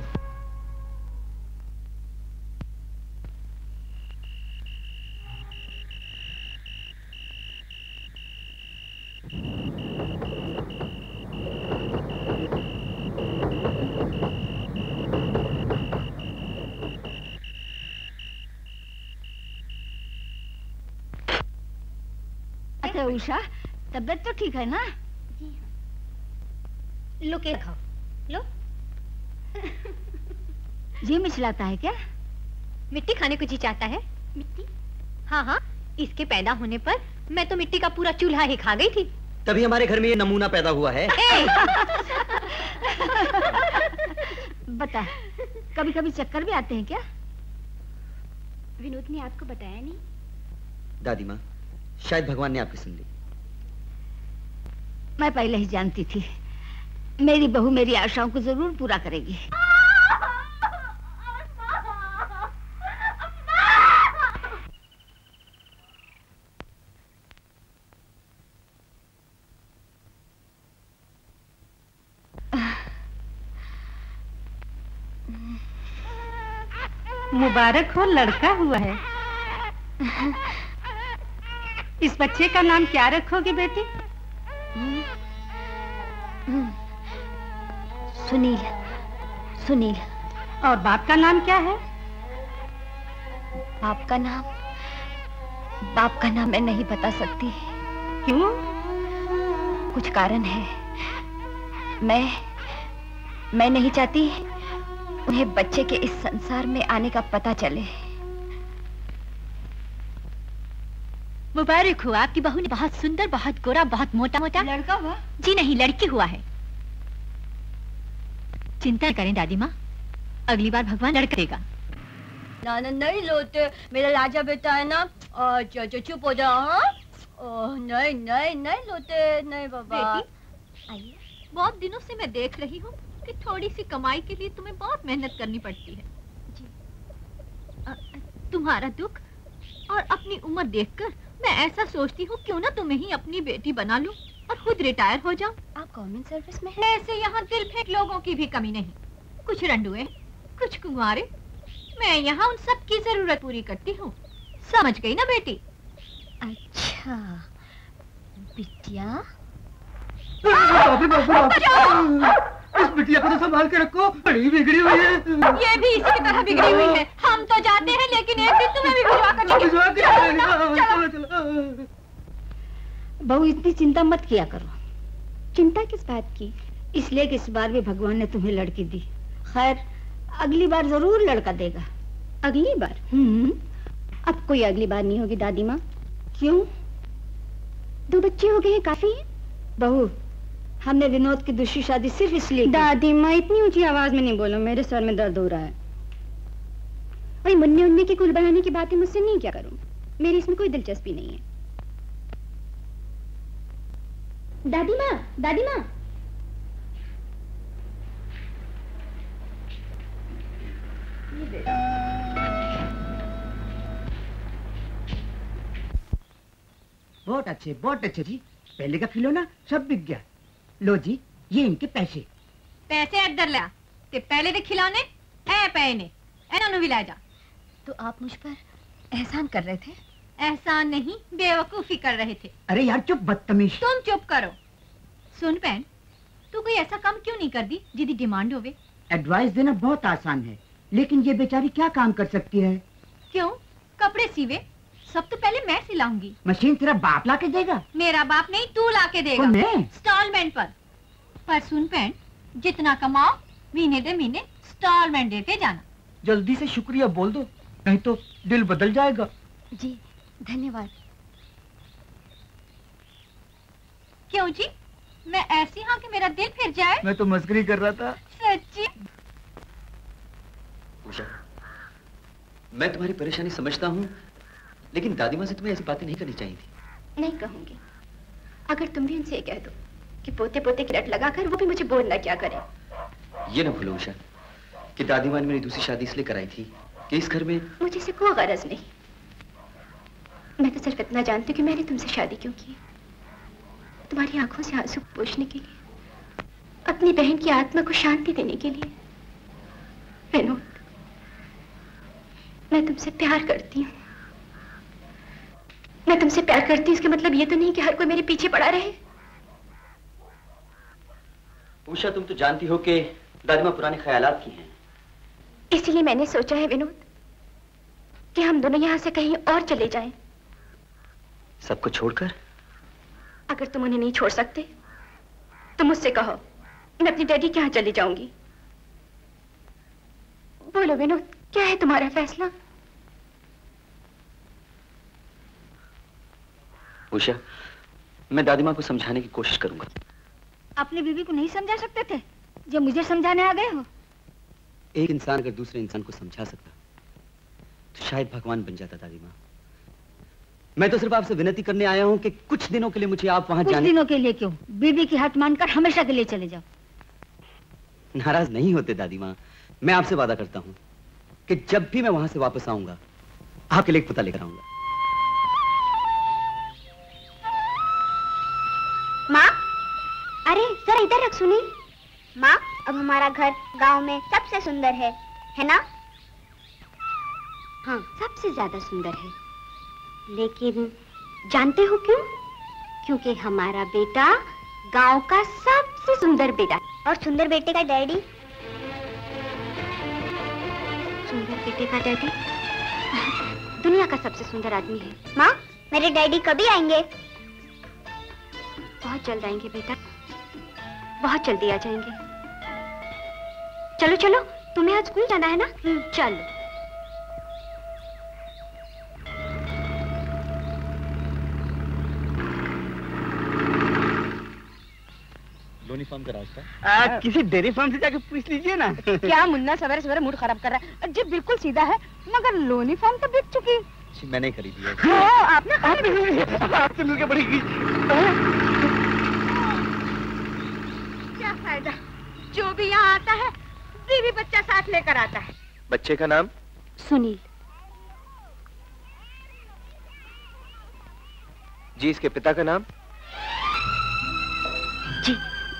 Speaker 3: उषा, तबीयत तो ठीक है ना?
Speaker 1: जी।
Speaker 3: लो केक खाओ, लो। ये मिचलाता है क्या?
Speaker 1: मिट्टी खाने को जी चाहता है। मिट्टी? हाँ हाँ, इसके पैदा होने पर मैं तो मिट्टी का पूरा चूल्हा ही खा गई थी।
Speaker 2: तभी हमारे घर में ये नमूना पैदा हुआ है।
Speaker 3: बता, कभी कभी चक्कर भी आते हैं क्या?
Speaker 1: विनोद ने आपको बताया नहीं?
Speaker 2: दादी माँ, शायद भगवान ने आपकी सुन ली।
Speaker 3: मैं पहले ही जानती थी मेरी बहू मेरी आशाओं को जरूर पूरा करेगी।
Speaker 11: मुबारक हो, लड़का हुआ है। इस बच्चे का नाम क्या रखोगी बेटी?
Speaker 1: सुनील। सुनील।
Speaker 11: और बाप का नाम क्या है?
Speaker 1: बाप का नाम मैं नहीं बता सकती।
Speaker 11: क्यों?
Speaker 1: कुछ कारण है। मैं नहीं चाहती उन्हें बच्चे के इस संसार में आने का पता चले। मुबारक हो, आपकी बहू ने बहुत सुंदर, बहुत गोरा, बहुत मोटा मोटा।
Speaker 3: लड़का हुआ?
Speaker 1: जी नहीं, लड़की हुआ है। चिंता करें दादी माँ, अगली बार भगवान लड़का देगा।
Speaker 12: नाना नहीं लोते, मेरा राजा बेटा है ना। चुप हो जाओ। हाँ, नहीं नहीं नहीं लोते, नहीं बाबा।
Speaker 1: बेटी आइए, बहुत दिनों से मैं देख रही हूँ कि थोड़ी सी कमाई के लिए तुम्हें बहुत मेहनत करनी पड़ती है। जी। तुम्हारा दुख और अपनी उम्र देखकर मैं ऐसा सोचती हूँ क्यों ना तुम्हें ही अपनी बेटी बना लूं और खुद रिटायर हो जाऊं।
Speaker 12: आप गवर्नमेंट सर्विस में हैं?
Speaker 1: ऐसे यहाँ दिल फेंक लोगों की भी कमी नहीं, कुछ रंडुए, कुछ कुंवारे। मैं यहाँ उन सब की जरूरत पूरी करती हूँ, समझ गई ना बेटी?
Speaker 12: अच्छा बिटिया।
Speaker 9: इस बिटिया को तो संभाल के रखो, बड़ी बिगड़ी हुई है।
Speaker 1: ये भी इसी की तरह बिगड़ी हुई है। हम तो जाते हैं लेकिन एक दिन तुम्हें भी भिजवा कर
Speaker 3: चलो। बहू इतनी चिंता मत किया करो।
Speaker 1: चिंता किस बात की?
Speaker 3: इसलिए कि इस बार भी भगवान ने तुम्हें लड़की दी। खैर अगली बार जरूर लड़का देगा।
Speaker 1: अगली बार? अब कोई अगली बार नहीं होगी दादी माँ।
Speaker 3: क्यों?
Speaker 1: 2 बच्चे हो गए हैं, काफी है।
Speaker 3: बहू हमने विनोद की दूसरी शादी सिर्फ इसलिए।
Speaker 1: दादी माँ इतनी ऊंची आवाज में नहीं बोलो, मेरे सर में दर्द हो रहा है। और मुन्ने उन्ने की कुल बनाने की बातें मुझसे नहीं क्या करूं, मेरी इसमें कोई दिलचस्पी नहीं है। दादी माँ, दादी माँ।
Speaker 10: बहुत अच्छे जी। पहले का खिलौना सब बिक गया। लो जी, ये इनके पैसे।
Speaker 1: पैसे अदर ला ते पहले दे खिलौने ऐ पे ने इन्होंने भी ला जा।
Speaker 12: तो आप मुझ पर एहसान कर रहे थे?
Speaker 1: एहसान नहीं, बेवकूफी कर रहे थे।
Speaker 10: अरे यार चुप, बदतमीज।
Speaker 1: तुम चुप करो। सुन बहन, तू कोई ऐसा काम क्यों नहीं कर दी जिदी डिमांड होवे?
Speaker 10: एडवाइस देना बहुत आसान है, लेकिन ये बेचारी क्या काम कर सकती है?
Speaker 1: क्यों? कपड़े सीवे सब तो पहले मैं सिलाऊंगी।
Speaker 10: मशीन तेरा बाप ला के देगा?
Speaker 1: मेरा बाप नहीं, तू ला के देगा। इंस्टॉलमेंट पर सुन बहन, जितना कमाओ महीने दे महीने इंस्टॉलमेंट देते जाना।
Speaker 10: जल्दी से शुक्रिया बोल दो, नहीं तो दिल बदल जाएगा।
Speaker 1: जी धन्यवाद। क्यों जी, मैं ऐसी हाँ कि मेरा दिल फिर जाए?
Speaker 10: मैं तो मस्करी कर रहा था।
Speaker 1: सच्ची?
Speaker 2: उषा, मैं तुम्हारी परेशानी समझता हूँ, लेकिन दादी माँ से तुम्हें ऐसी बातें नहीं करनी चाहिए थी।
Speaker 1: नहीं कहूंगी। अगर तुम भी उनसे कह दो कि पोते पोते की रट लगाकर वो भी मुझे बोल ना क्या करे।
Speaker 2: ये ना भूलो उषा कि दादी माँ ने मेरी दूसरी शादी इसलिए कराई थी कि इस घर में
Speaker 1: मुझे से कोई गरज नहीं। मैं तो सिर्फ इतना जानती हूँ कि मैंने तुमसे शादी क्यों की। तुम्हारी आंखों से आंसू पोंछने के लिए, अपनी बहन की आत्मा को शांति देने के लिए। विनोद, मैं तुमसे प्यार करती हूँ। मैं तुमसे प्यार करती हूँ इसका मतलब ये तो नहीं कि हर कोई मेरे पीछे पड़ा रहे।
Speaker 2: उषा, तुम तो जानती हो कि दादी माँ पुराने ख्यालात की हैं।
Speaker 1: इसीलिए मैंने सोचा है विनोद कि हम दोनों यहाँ से कहीं और चले जाएं।
Speaker 2: सबको छोड़कर?
Speaker 1: अगर तुम उन्हें नहीं छोड़ सकते तो मुझसे कहो, मैं अपनी डैडी के यहाँ चली जाऊंगी। बोलो विनोद, क्या है तुम्हारा फैसला?
Speaker 2: उषा, मैं दादी माँ को समझाने की कोशिश करूंगा।
Speaker 3: अपनी बीवी को नहीं समझा सकते थे जो मुझे समझाने आ गए हो?
Speaker 2: एक इंसान अगर दूसरे इंसान को समझा सकता तो शायद भगवान बन जाता दादी माँ। मैं तो सिर्फ आपसे विनती करने आया हूँ कि कुछ दिनों के लिए मुझे आप वहां जाने।
Speaker 3: कुछ दिनों के लिए क्यों? बीबी की हाथ मानकर हमेशा के लिए चले जाओ।
Speaker 2: नाराज नहीं होते दादी माँ। मैं आपसे वादा करता हूँ कि जब भी मैं वहां से वापस आऊंगा आपके लिए एक पता लेकर आऊंगा।
Speaker 1: माँ, अरे जरा इधर रख सुनील। माँ, अब हमारा घर गांव में सबसे सुंदर है ना? हाँ, सबसे ज्यादा सुंदर है। लेकिन जानते हो क्यों? क्योंकि हमारा बेटा गांव का सबसे सुंदर बेटा। और सुंदर बेटे का डैडी? सुंदर बेटे का डैडी दुनिया का सबसे सुंदर आदमी है। माँ, मेरे डैडी कभी आएंगे? बहुत जल्द आएंगे बेटा, बहुत जल्दी आ जाएंगे। चलो चलो, तुम्हें आज स्कूल जाना है ना? चलो।
Speaker 13: लोनी फार्म का रास्ता
Speaker 9: किसी डेयरी फार्म से जाके पूछ लीजिए ना।
Speaker 11: क्या मुन्ना सवेरे सवेरे मूड खराब कर रहा है? जी बिल्कुल सीधा है, मगर लोनी फार्म तो बिक चुकी।
Speaker 13: मैंने खरीदी है।
Speaker 11: आपने
Speaker 9: आपसे मिलकर बड़ी
Speaker 11: क्या फायदा, जो भी यहाँ आता है बीवी बच्चा साथ लेकर आता है।
Speaker 5: बच्चे का नाम?
Speaker 1: सुनील।
Speaker 5: जी, इसके पिता का नाम?
Speaker 1: जी।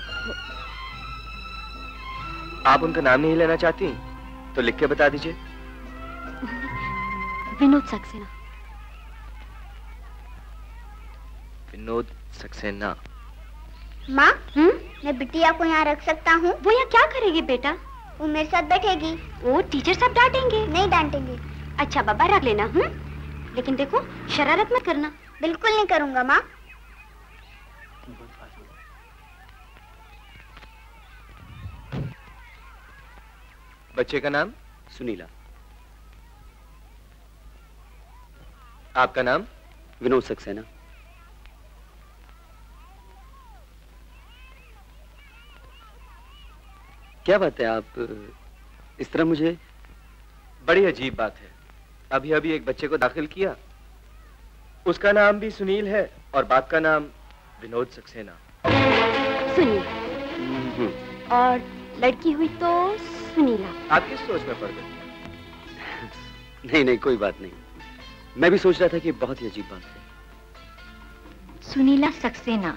Speaker 5: आप उनका नाम नहीं लेना चाहती तो लिख के बता दीजिए।
Speaker 1: विनोद सक्सेना।
Speaker 5: विनोद सक्सेना।
Speaker 1: माँ, मैं बिटिया को यहाँ रख सकता हूँ? वो यहाँ क्या करेगी बेटा? वो मेरे साथ बैठेगी। वो टीचर सब डांटेंगे। नहीं डांटेंगे। अच्छा बाबा, रख लेना। लेकिन देखो, शरारत मत करना। बिल्कुल नहीं करूँगा माँ।
Speaker 5: बच्चे का नाम?
Speaker 2: सुनीला।
Speaker 5: आपका नाम?
Speaker 2: विनोद सक्सेना। क्या बात है, आप इस तरह मुझे?
Speaker 5: बड़ी अजीब बात है। अभी अभी एक बच्चे को दाखिल किया, उसका नाम भी सुनील है और बाप का नाम विनोद सक्सेना।
Speaker 1: सुनील। और लड़की हुई तो सुनीला।
Speaker 5: आप किस सोच में पड़ गए?
Speaker 2: नहीं नहीं, कोई बात नहीं। मैं भी सोच रहा था कि बहुत ही अजीब बात है।
Speaker 3: सुनीला सक्सेना,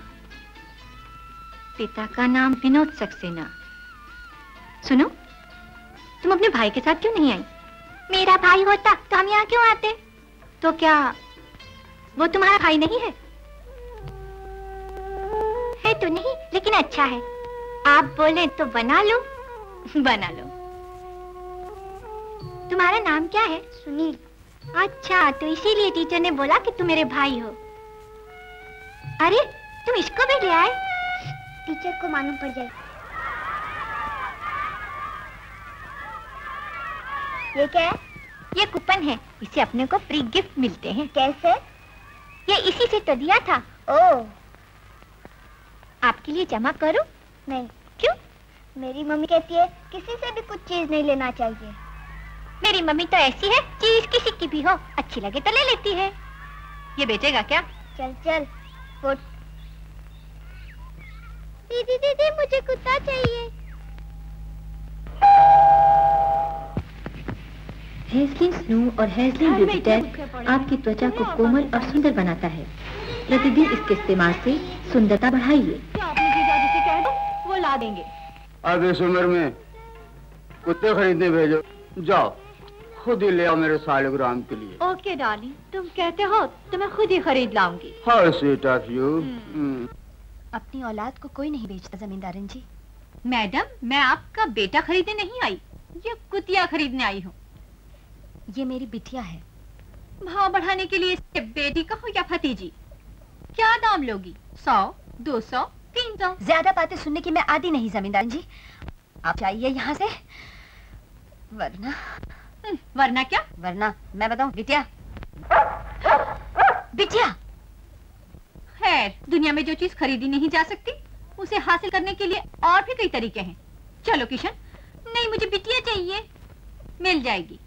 Speaker 3: पिता का नाम विनोद सक्सेना। सुनो, तुम अपने भाई के साथ क्यों नहीं आई? मेरा भाई होता तो हम यहाँ क्यों आते? तो क्या वो तुम्हारा भाई नहीं है? है तो नहीं, लेकिन अच्छा है। आप बोले तो बना लो। बना लो। तुम्हारा नाम क्या है?
Speaker 1: सुनील।
Speaker 3: अच्छा, तो इसीलिए टीचर ने बोला कि तुम मेरे भाई हो। अरे, तुम इसको भी ले आए?
Speaker 1: टीचर को मालूम पड़ जाए। ये क्या है?
Speaker 3: ये कूपन है, इसे अपने को फ्री गिफ्ट मिलते हैं।
Speaker 1: कैसे?
Speaker 3: ये इसी से तो दिया था।
Speaker 1: ओह।
Speaker 3: आपके लिए जमा करूं?
Speaker 1: नहीं।
Speaker 3: क्यों?
Speaker 1: मेरी मम्मी कहती है किसी से भी कुछ चीज नहीं लेना चाहिए।
Speaker 3: मेरी मम्मी तो ऐसी है, चीज किसी की भी हो अच्छी लगे तो ले लेती है। ये बेचेगा क्या?
Speaker 1: चल चल फुट। दीदी दीदी, मुझे कुत्ता चाहिए।
Speaker 3: हेज़लिन स्नो और हेज़लिन ब्यूटी टेस्ट आपकी त्वचा को कोमल और सुंदर बनाता है। प्रतिदिन इसके इस्तेमाल से सुंदरता बढ़ाइए।
Speaker 11: अपने जीजाजी से कह दो, वो ला देंगे।
Speaker 9: अब इस उम्र में कुत्ते खरीदने भेजो। जाओ, खुद ही ले आओ मेरे सालिग्राम के लिए।
Speaker 3: ओके डार्लिंग, तुम कहते हो तो मैं खुद ही खरीद लाऊंगी।
Speaker 9: How sweet of you.
Speaker 3: अपनी औलाद को कोई नहीं बेचता जमींदारन जी। मैडम, मैं आपका बेटा खरीदने नहीं आई, ये कुतिया खरीदने आई हूँ। ये मेरी बिटिया है। भाव बढ़ाने के लिए इसे बेटी कहो या भतीजी? क्या दाम लोगी? 100, 200, 300? ज्यादा बातें सुनने की मैं आदी नहीं जमींदारन जी। आप जाइए यहाँ से, वरना। वरना क्या? वरना मैं बताऊं? बिटिया। बिटिया। खैर, दुनिया में जो चीज खरीदी नहीं जा सकती उसे हासिल करने के लिए और भी कई तरीके हैं। चलो किशन,
Speaker 12: नहीं, मुझे बिटिया चाहिए। मिल जाएगी।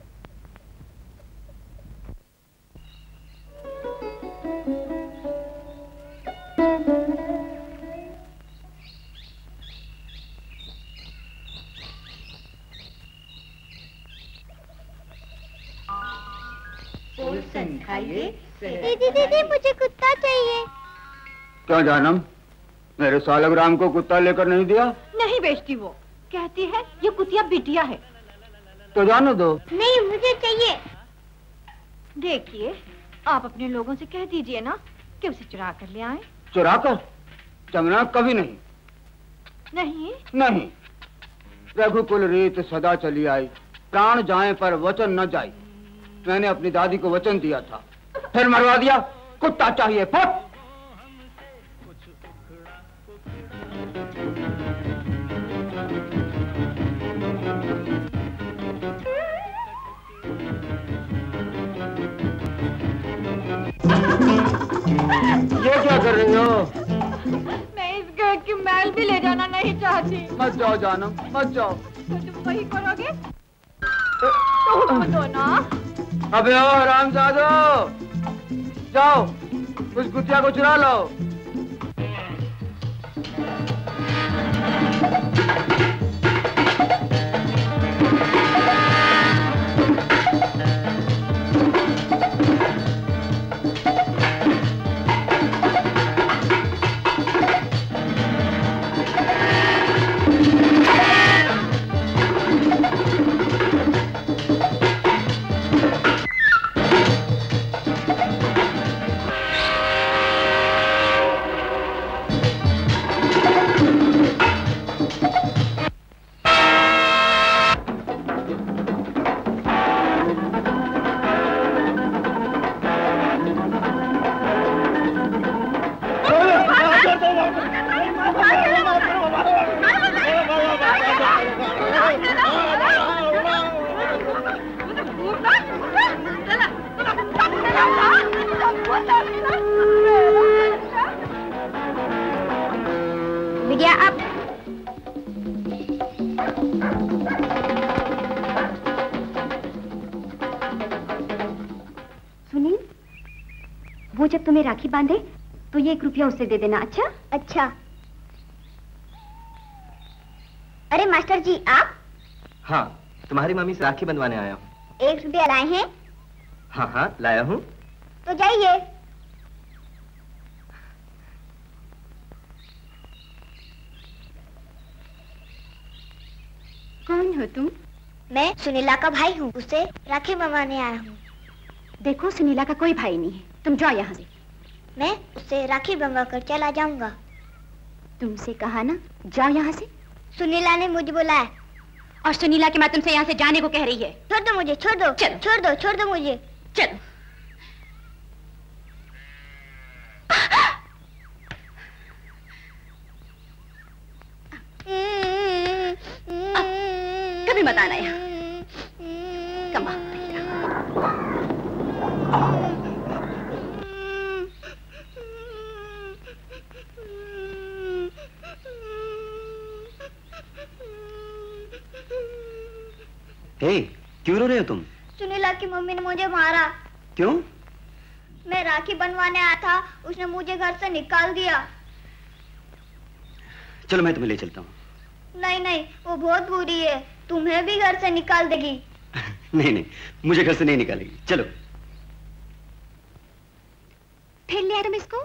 Speaker 1: दीदी दीदी मुझे कुत्ता चाहिए।
Speaker 9: क्यों जानम, मेरे सालग्राम को कुत्ता लेकर नहीं दिया?
Speaker 11: नहीं बेचती वो, कहती है ये कुतिया बिटिया है।
Speaker 9: तो जानो दो।
Speaker 1: नहीं मुझे चाहिए।
Speaker 11: देखिए आप अपने लोगों से कह दीजिए ना कि उसे चुरा कर ले आए।
Speaker 9: चुरा कर? जमुना कभी नहीं।
Speaker 11: नहीं
Speaker 9: नहीं, रघुकुल रीत सदा चली आई, प्राण जाए पर वचन न जाए। मैंने अपनी दादी को वचन दिया था, फिर मरवा दिया। कुत्ता चाहिए, फट। ये क्या कर रही हो?
Speaker 11: मैं इस घर की मैल भी ले जाना नहीं चाहती।
Speaker 9: मत जाओ जानम, मत जाओ।
Speaker 11: तो तुम वही करोगे? तो हुक्म दो ना।
Speaker 9: अबे ओ हरामजादो, जाओ उस कुतिया को चुरा लो।
Speaker 1: बिटिया अब सुनील, वो जब तुम्हें राखी बांधे तो ये 1 रुपया उससे दे देना। अच्छा अच्छा। अरे मास्टर जी आप?
Speaker 5: हाँ, तुम्हारी मम्मी से राखी बंधवाने आया हूँ।
Speaker 1: 1 रुपया लाए हैं?
Speaker 5: हाँ हाँ लाया हूँ।
Speaker 1: तो जाइए। कौन हो तुम? मैं सुनीला का भाई हूँ, उसे राखी बंधवाने आया हूँ। देखो सुनीला का कोई भाई नहीं है, तुम जाओ यहाँ से। मैं उससे राखी बंधवा कर चला जाऊंगा। तुमसे कहा ना, जाओ यहाँ से। सुनीला ने मुझे बुलाया। और सुनीला की माँ तुमसे यहाँ से जाने को कह रही है। छोड़ दो मुझे, छोड़ दो। चलो छोड़ दो मुझे। चलो। कभी मत आना यहाँ। कमा
Speaker 2: हे, क्यों रो रहे हो तुम?
Speaker 1: सुनीला की मम्मी ने मुझे मारा।
Speaker 2: क्यों?
Speaker 1: मैं राखी बनवाने आया था, उसने मुझे घर से निकाल दिया।
Speaker 2: चलो मैं तुम्हें ले चलता हूँ।
Speaker 1: नहीं नहीं, वो बहुत बुरी है, तुम्हें भी घर से निकाल देगी।
Speaker 2: नहीं नहीं, मुझे घर से नहीं निकालेगी। चलो।
Speaker 1: फिर ले आया तुम इसको?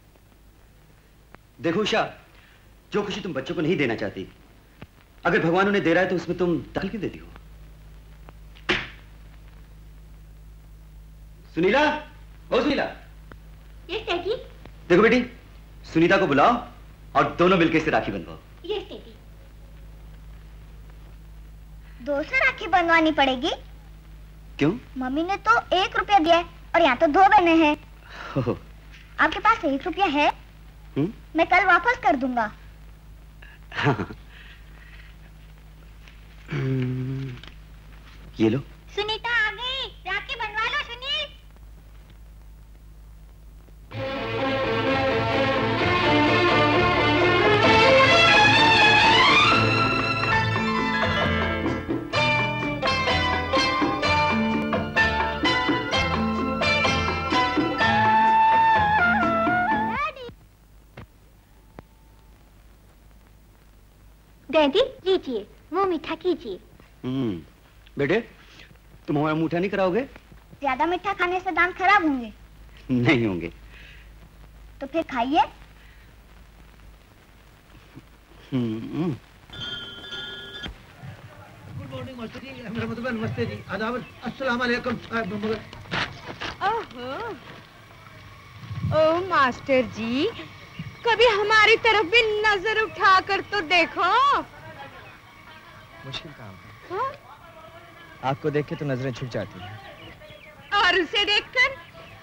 Speaker 2: देखो उषा, जो खुशी तुम बच्चों को नहीं देना चाहती, अगर भगवान उन्हें दे रहा है तो उसमें तुम दखल क्यों देती हो? सुनीला, ओ सुनीला।
Speaker 1: ये स्टेटी।
Speaker 2: देखो बेटी, सुनीता को बुलाओ और दोनों मिलकर इसे राखी बंधवाओ।
Speaker 1: ये स्टेटी। 200 राखी बनवानी पड़ेगी।
Speaker 2: क्यों?
Speaker 1: मम्मी ने तो 1 रुपया दिया है और यहाँ तो 2 बहनें हैं। आपके पास 1 रुपया है? मैं कल वापस कर दूंगा।
Speaker 2: ये लो।
Speaker 1: सुनीता आ गई, राखी बनवा लो सुनील। डैडी लीजिए, मुंह मीठा कीजिए।
Speaker 2: बेटे, तुम हमारा मीठा नहीं कराओगे?
Speaker 1: ज्यादा मीठा खाने से दांत खराब होंगे।
Speaker 2: नहीं होंगे।
Speaker 1: तो फिर खाइए।
Speaker 14: गुड मॉर्निंग मास्टर जी, मेरा मतलब नमस्ते जी, आदाब, अस्सलाम वालेकुम साहब।
Speaker 11: ओ मास्टर जी, कभी हमारी तरफ भी नजर उठा कर तो देखो।
Speaker 5: मुश्किल काम है।
Speaker 11: हाँ?
Speaker 5: आपको देख के तो नजरें छुप जाती हैं।
Speaker 11: और उसे देखकर?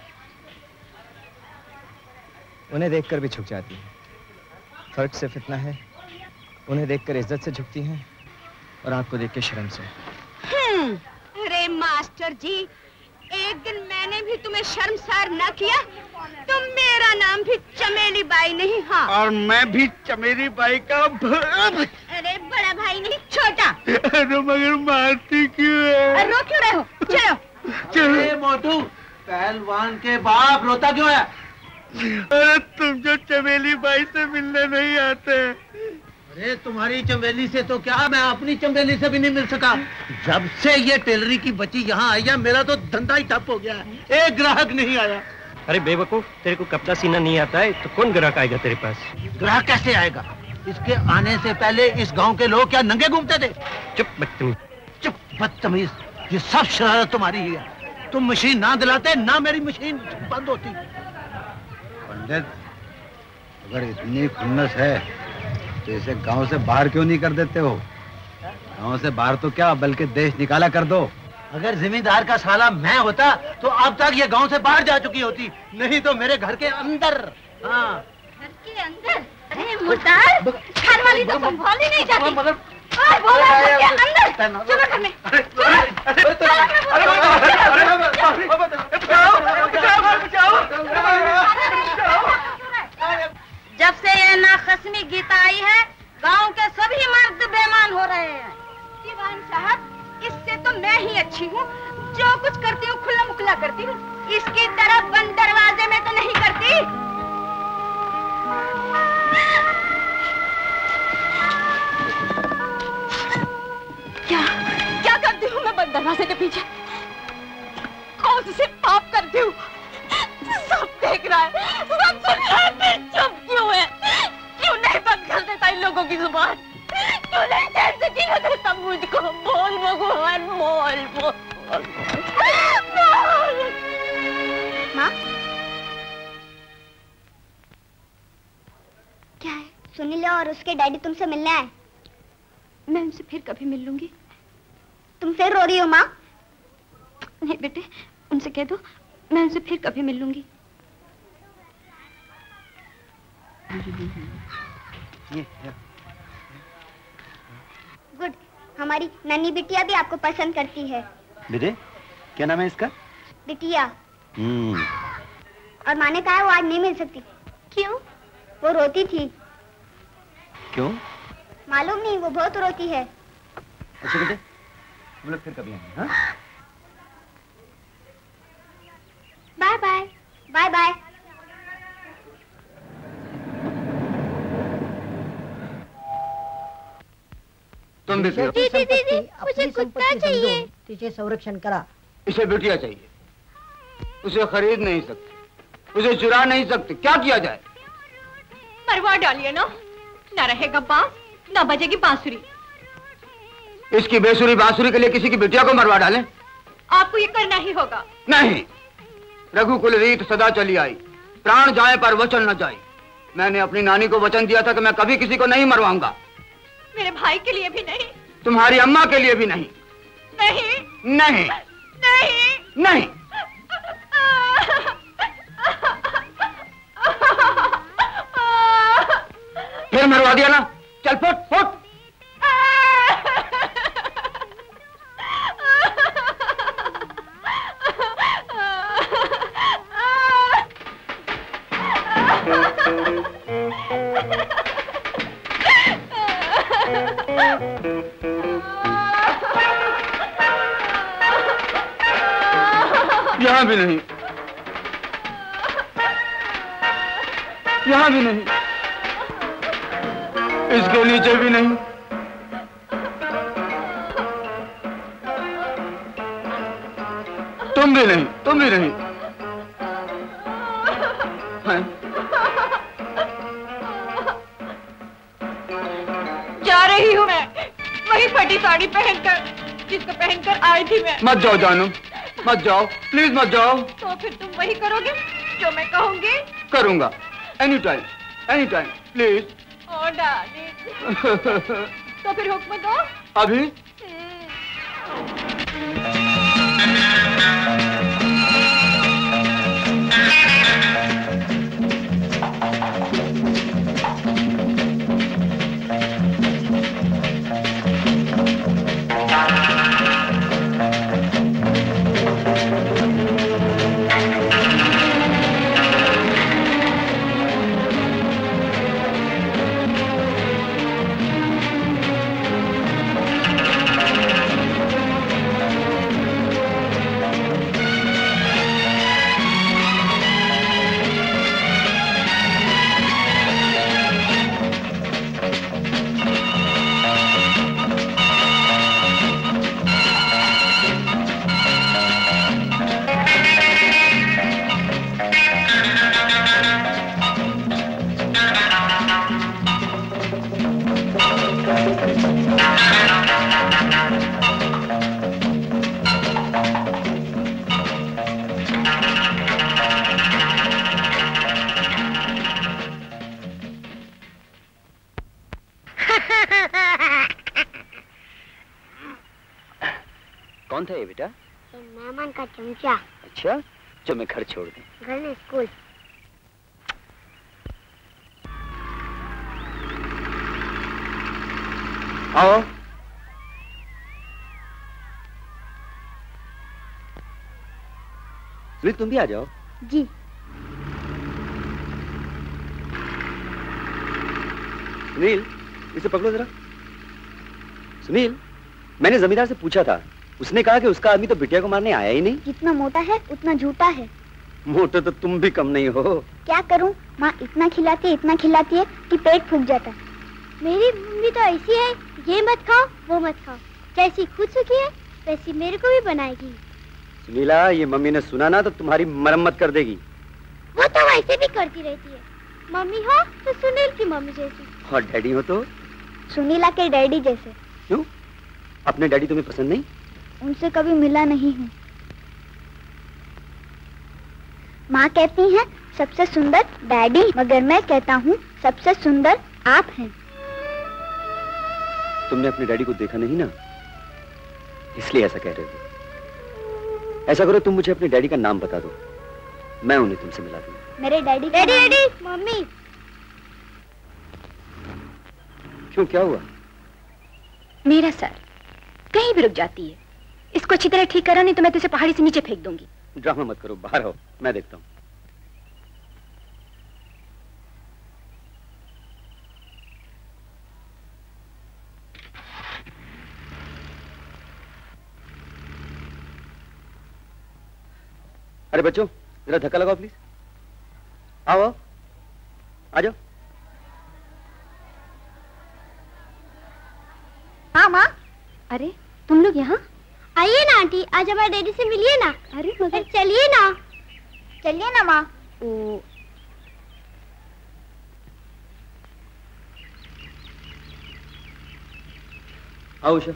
Speaker 5: उन्हें देखकर भी छुप जाती हैं। फर्क सिर्फ इतना है, उन्हें देखकर इज्जत से झुकती हैं और आपको देख के शर्म से।
Speaker 11: अरे मास्टर जी, एक दिन मैंने भी तुम्हें शर्मसार न किया तो मेरा नाम भी चमेली बाई नहीं। हाँ,
Speaker 9: और मैं भी चमेली बाई का
Speaker 11: अरे बड़ा भाई नहीं, छोटा।
Speaker 9: अरे मगर मारती क्यों है?
Speaker 11: रो क्यों रहे हो? चलो
Speaker 14: अरे मोटू, पहलवान के बाप रोता क्यों है?
Speaker 9: अरे तुम जो चमेली बाई से मिलने नहीं आते।
Speaker 14: अरे तुम्हारी चमेली से तो क्या, मैं अपनी चमेली से भी नहीं मिल सका। जब से ये टेलरी की बच्ची यहाँ आई है, मेरा तो धंधा ही ठप हो गया है, एक ग्राहक नहीं आया।
Speaker 15: अरे बेवकूफ, तेरे को कपड़ा सीना नहीं आता है तो कौन ग्राहक आएगा तेरे पास?
Speaker 14: ग्राहक कैसे आएगा? इसके आने से पहले इस गांव के लोग क्या नंगे घूमते थे?
Speaker 15: चुप बदतमीज।
Speaker 14: चुप बदतमीज, ये सब शरारत तुम्हारी ही है। तुम मशीन ना दिलाते ना मेरी मशीन बंद होती।
Speaker 16: पंडित, अगर इतनी खुन्नस है तो इसे गांव से बाहर क्यों नहीं कर देते हो? गांव से बाहर तो क्या, बल्कि देश निकाला कर दो।
Speaker 14: अगर जिम्मेदार का साला मैं होता तो अब तक ये गांव से बाहर जा चुकी होती, नहीं तो मेरे घर के अंदर। हाँ,
Speaker 11: घर के अंदर? अरे मुर्दार, घर वाली तो संभाल ही नहीं जाती। बोला घर के अंदर, चलो घर में।
Speaker 17: जब से ये नाखस्मी गीत आई है, गांव के सभी मर्द बेईमान हो रहे हैं।
Speaker 11: दीवान साहब, इससे तो मैं ही अच्छी हूँ, जो कुछ करती हूँ खुला मुखला करती हूँ, इसकी तरह बंद दरवाजे में तो नहीं करती। क्या करती हूँ मैं बंद दरवाजे के पीछे? कौन से पाप करती हूँ? सब देख रहा है, सब सुन रहा है, चुप क्यों है? क्यों नहीं बंद कर देता इन लोगों की जुबान? क्यों नहीं जैसे जीने देता मुझको? बोल भगवान, बोल बोल बोल।
Speaker 1: माँ, क्या है? सुनील और उसके डैडी तुमसे मिलने आए।
Speaker 11: मैं उनसे फिर कभी मिल लूंगी।
Speaker 1: तुम फिर रो रही हो माँ?
Speaker 11: नहीं बेटे, उनसे कह दो मैं उनसे फिर कभी मिल लूंगी।
Speaker 1: गुड, हमारी नन्ही बिटिया भी आपको पसंद करती है।
Speaker 2: बेटे, क्या नाम है इसका?
Speaker 1: बिटिया। और माँ ने कहा वो आज नहीं मिल सकती। क्यों? वो रोती थी।
Speaker 2: क्यों?
Speaker 1: मालूम नहीं, वो बहुत रोती है।
Speaker 2: अच्छा बेटे, हम लोग फिर कभी आएंगे। हाँ?
Speaker 1: Bye bye. Bye bye.
Speaker 9: तुम भी
Speaker 1: दीदी, मुझे कुत्ता चाहिए।
Speaker 10: तुझे संरक्षण करा।
Speaker 9: इसे बिटिया चाहिए, उसे खरीद नहीं सकते, उसे चुरा नहीं सकते, क्या किया जाए?
Speaker 11: मरवा डालिए ना, न रहेगा बांस, न बजेगी बांसुरी।
Speaker 9: इसकी बेसुरी बांसुरी के लिए किसी की बिटिया को मरवा डालें?
Speaker 11: आपको ये करना ही होगा।
Speaker 9: नहीं, रघुकुल रीत सदा चली आई, प्राण जाए पर वचन न जाए। मैंने अपनी नानी को वचन दिया था कि मैं कभी किसी को नहीं मरवाऊंगा।
Speaker 11: मेरे भाई के लिए भी नहीं,
Speaker 9: तुम्हारी अम्मा के लिए भी नहीं।
Speaker 11: नहीं
Speaker 9: नहीं
Speaker 11: नहीं
Speaker 9: नहीं। फिर मरवा दिया ना, चल फुट फुट। यहाँ भी नहीं, यहाँ भी नहीं, इसके नीचे भी नहीं, तुम भी नहीं, तुम भी नहीं।
Speaker 11: जा रही हूँ मैं, वही फटी साड़ी पहनकर जिसको पहनकर आई थी मैं।
Speaker 9: मत जाओ जानू, मत जाओ, प्लीज मत जाओ।
Speaker 11: तो फिर तुम वही करोगे जो मैं कहूँगी?
Speaker 9: करूंगा, any time, please.
Speaker 11: Oh darling. तो फिर हुक्म दो।
Speaker 9: अभी?
Speaker 2: कौन था ये बेटा?
Speaker 18: मेहमान का चमचा।
Speaker 2: अच्छा, जो मैं घर छोड़ दूं।
Speaker 18: घर में स्कूल।
Speaker 2: आओ। सुनील तुम भी आ जाओ।
Speaker 18: जी।
Speaker 2: सुनील इसे पकड़ो जरा। सुनील, मैंने जमींदार से पूछा था, उसने कहा कि उसका आदमी तो बिटिया को मारने आया ही नहीं।
Speaker 18: जितना मोटा है उतना झूठा है।
Speaker 2: मोटे तो तुम भी कम नहीं हो।
Speaker 18: क्या करूं, माँ इतना खिलाती है कि पेट फूक जाता है। मेरी मम्मी तो ऐसी है, ये मत खाओ वो मत खाओ, जैसी खुद सुखी है वैसी मेरे को भी बनाएगी।
Speaker 2: सुनीला, ये मम्मी ने सुना ना तो तुम्हारी मरम्मत कर देगी।
Speaker 18: वो तो वैसे भी करती रहती है। मम्मी हो तो सुनील की मम्मी जैसी,
Speaker 2: और डैडी हो तो
Speaker 18: सुनीला के डैडी जैसे।
Speaker 2: क्यों? अपने डैडी तुम्हें पसंद नहीं?
Speaker 18: उनसे कभी मिला नहीं हूँ। माँ कहती हैं सबसे सुंदर डैडी, मगर मैं कहता हूँ सबसे सुंदर आप हैं।
Speaker 2: तुमने अपने डैडी को देखा नहीं ना, इसलिए ऐसा कह रहे हो। ऐसा करो, तुम मुझे अपने डैडी का नाम बता दो, मैं उन्हें तुमसे मिला दूंगा।
Speaker 18: मेरे डैडी डैडी मम्मी।
Speaker 2: क्यों, क्या हुआ?
Speaker 1: मेरा सर कहीं भी रुक जाती है, इसको अच्छी तरह ठीक करो नहीं तो मैं तुझे पहाड़ी से नीचे फेंक दूंगी।
Speaker 2: ड्रामा मत करो, बाहर हो, मैं देखता हूँ। अरे बच्चों, जरा धक्का लगाओ प्लीज। आओ आओ, आ जाओ।
Speaker 18: हाँ माँ।
Speaker 1: अरे तुम लोग यहाँ?
Speaker 18: आइए ना आंटी, आज हमारे डैडी से मिलिए ना।
Speaker 1: अरे मगर
Speaker 18: चलिए ना माँ।
Speaker 1: ओ
Speaker 2: आओ उषा।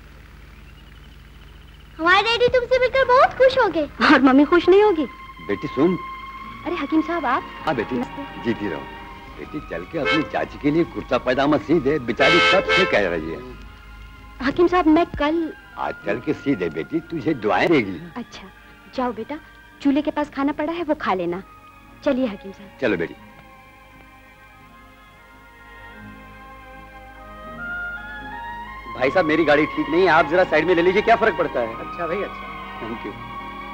Speaker 18: हमारे डैडी तुमसे मिलकर बहुत खुश हो गए।
Speaker 1: और मम्मी खुश नहीं होगी?
Speaker 2: बेटी सुन।
Speaker 1: अरे हकीम साहब आप?
Speaker 19: हाँ बेटी, जीती रहो। बेटी चल के अपनी चाची के लिए कुर्ता पैजामा सी दे, बेचारी कब से कह रही है।
Speaker 1: हकीम साहब मैं कल
Speaker 19: आज चल के सी दे बेटी, तुझे दुआएं देगी।
Speaker 1: अच्छा जाओ बेटा, चूल्हे के पास खाना पड़ा है वो खा लेना। चलिए हकीम साहब।
Speaker 19: चलो बेटी।
Speaker 2: भाई साहब मेरी गाड़ी ठीक नहीं है, आप जरा साइड में ले लीजिए, क्या फर्क पड़ता है?
Speaker 5: अच्छा भाई अच्छा।
Speaker 2: Thank you.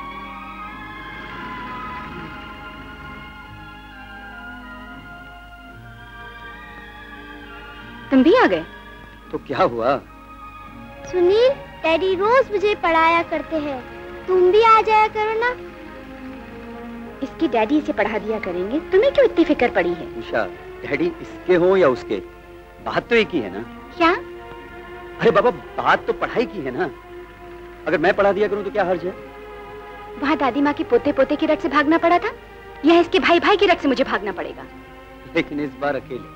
Speaker 1: तुम भी आ गए?
Speaker 2: तो क्या हुआ?
Speaker 18: सुनील, डैडी रोज मुझे पढ़ाया करते हैं, तुम भी आ जाया करो ना।
Speaker 1: इसकी डैडी इसे पढ़ा दिया करेंगे, तुम्हें क्यों इतनी फिक्र पड़ी है?
Speaker 2: उषा, डैडी इसके हो या उसके, बात तो एक ही है ना।
Speaker 1: क्या?
Speaker 2: अरे बाबा, बात तो पढ़ाई की है ना। अगर मैं पढ़ा दिया करूं तो क्या हर्ज है?
Speaker 1: वहाँ दादी माँ की पोते पोते की रट से भागना पड़ा था, यह इसके भाई भाई की रट से मुझे भागना पड़ेगा।
Speaker 2: लेकिन इस बार अकेले।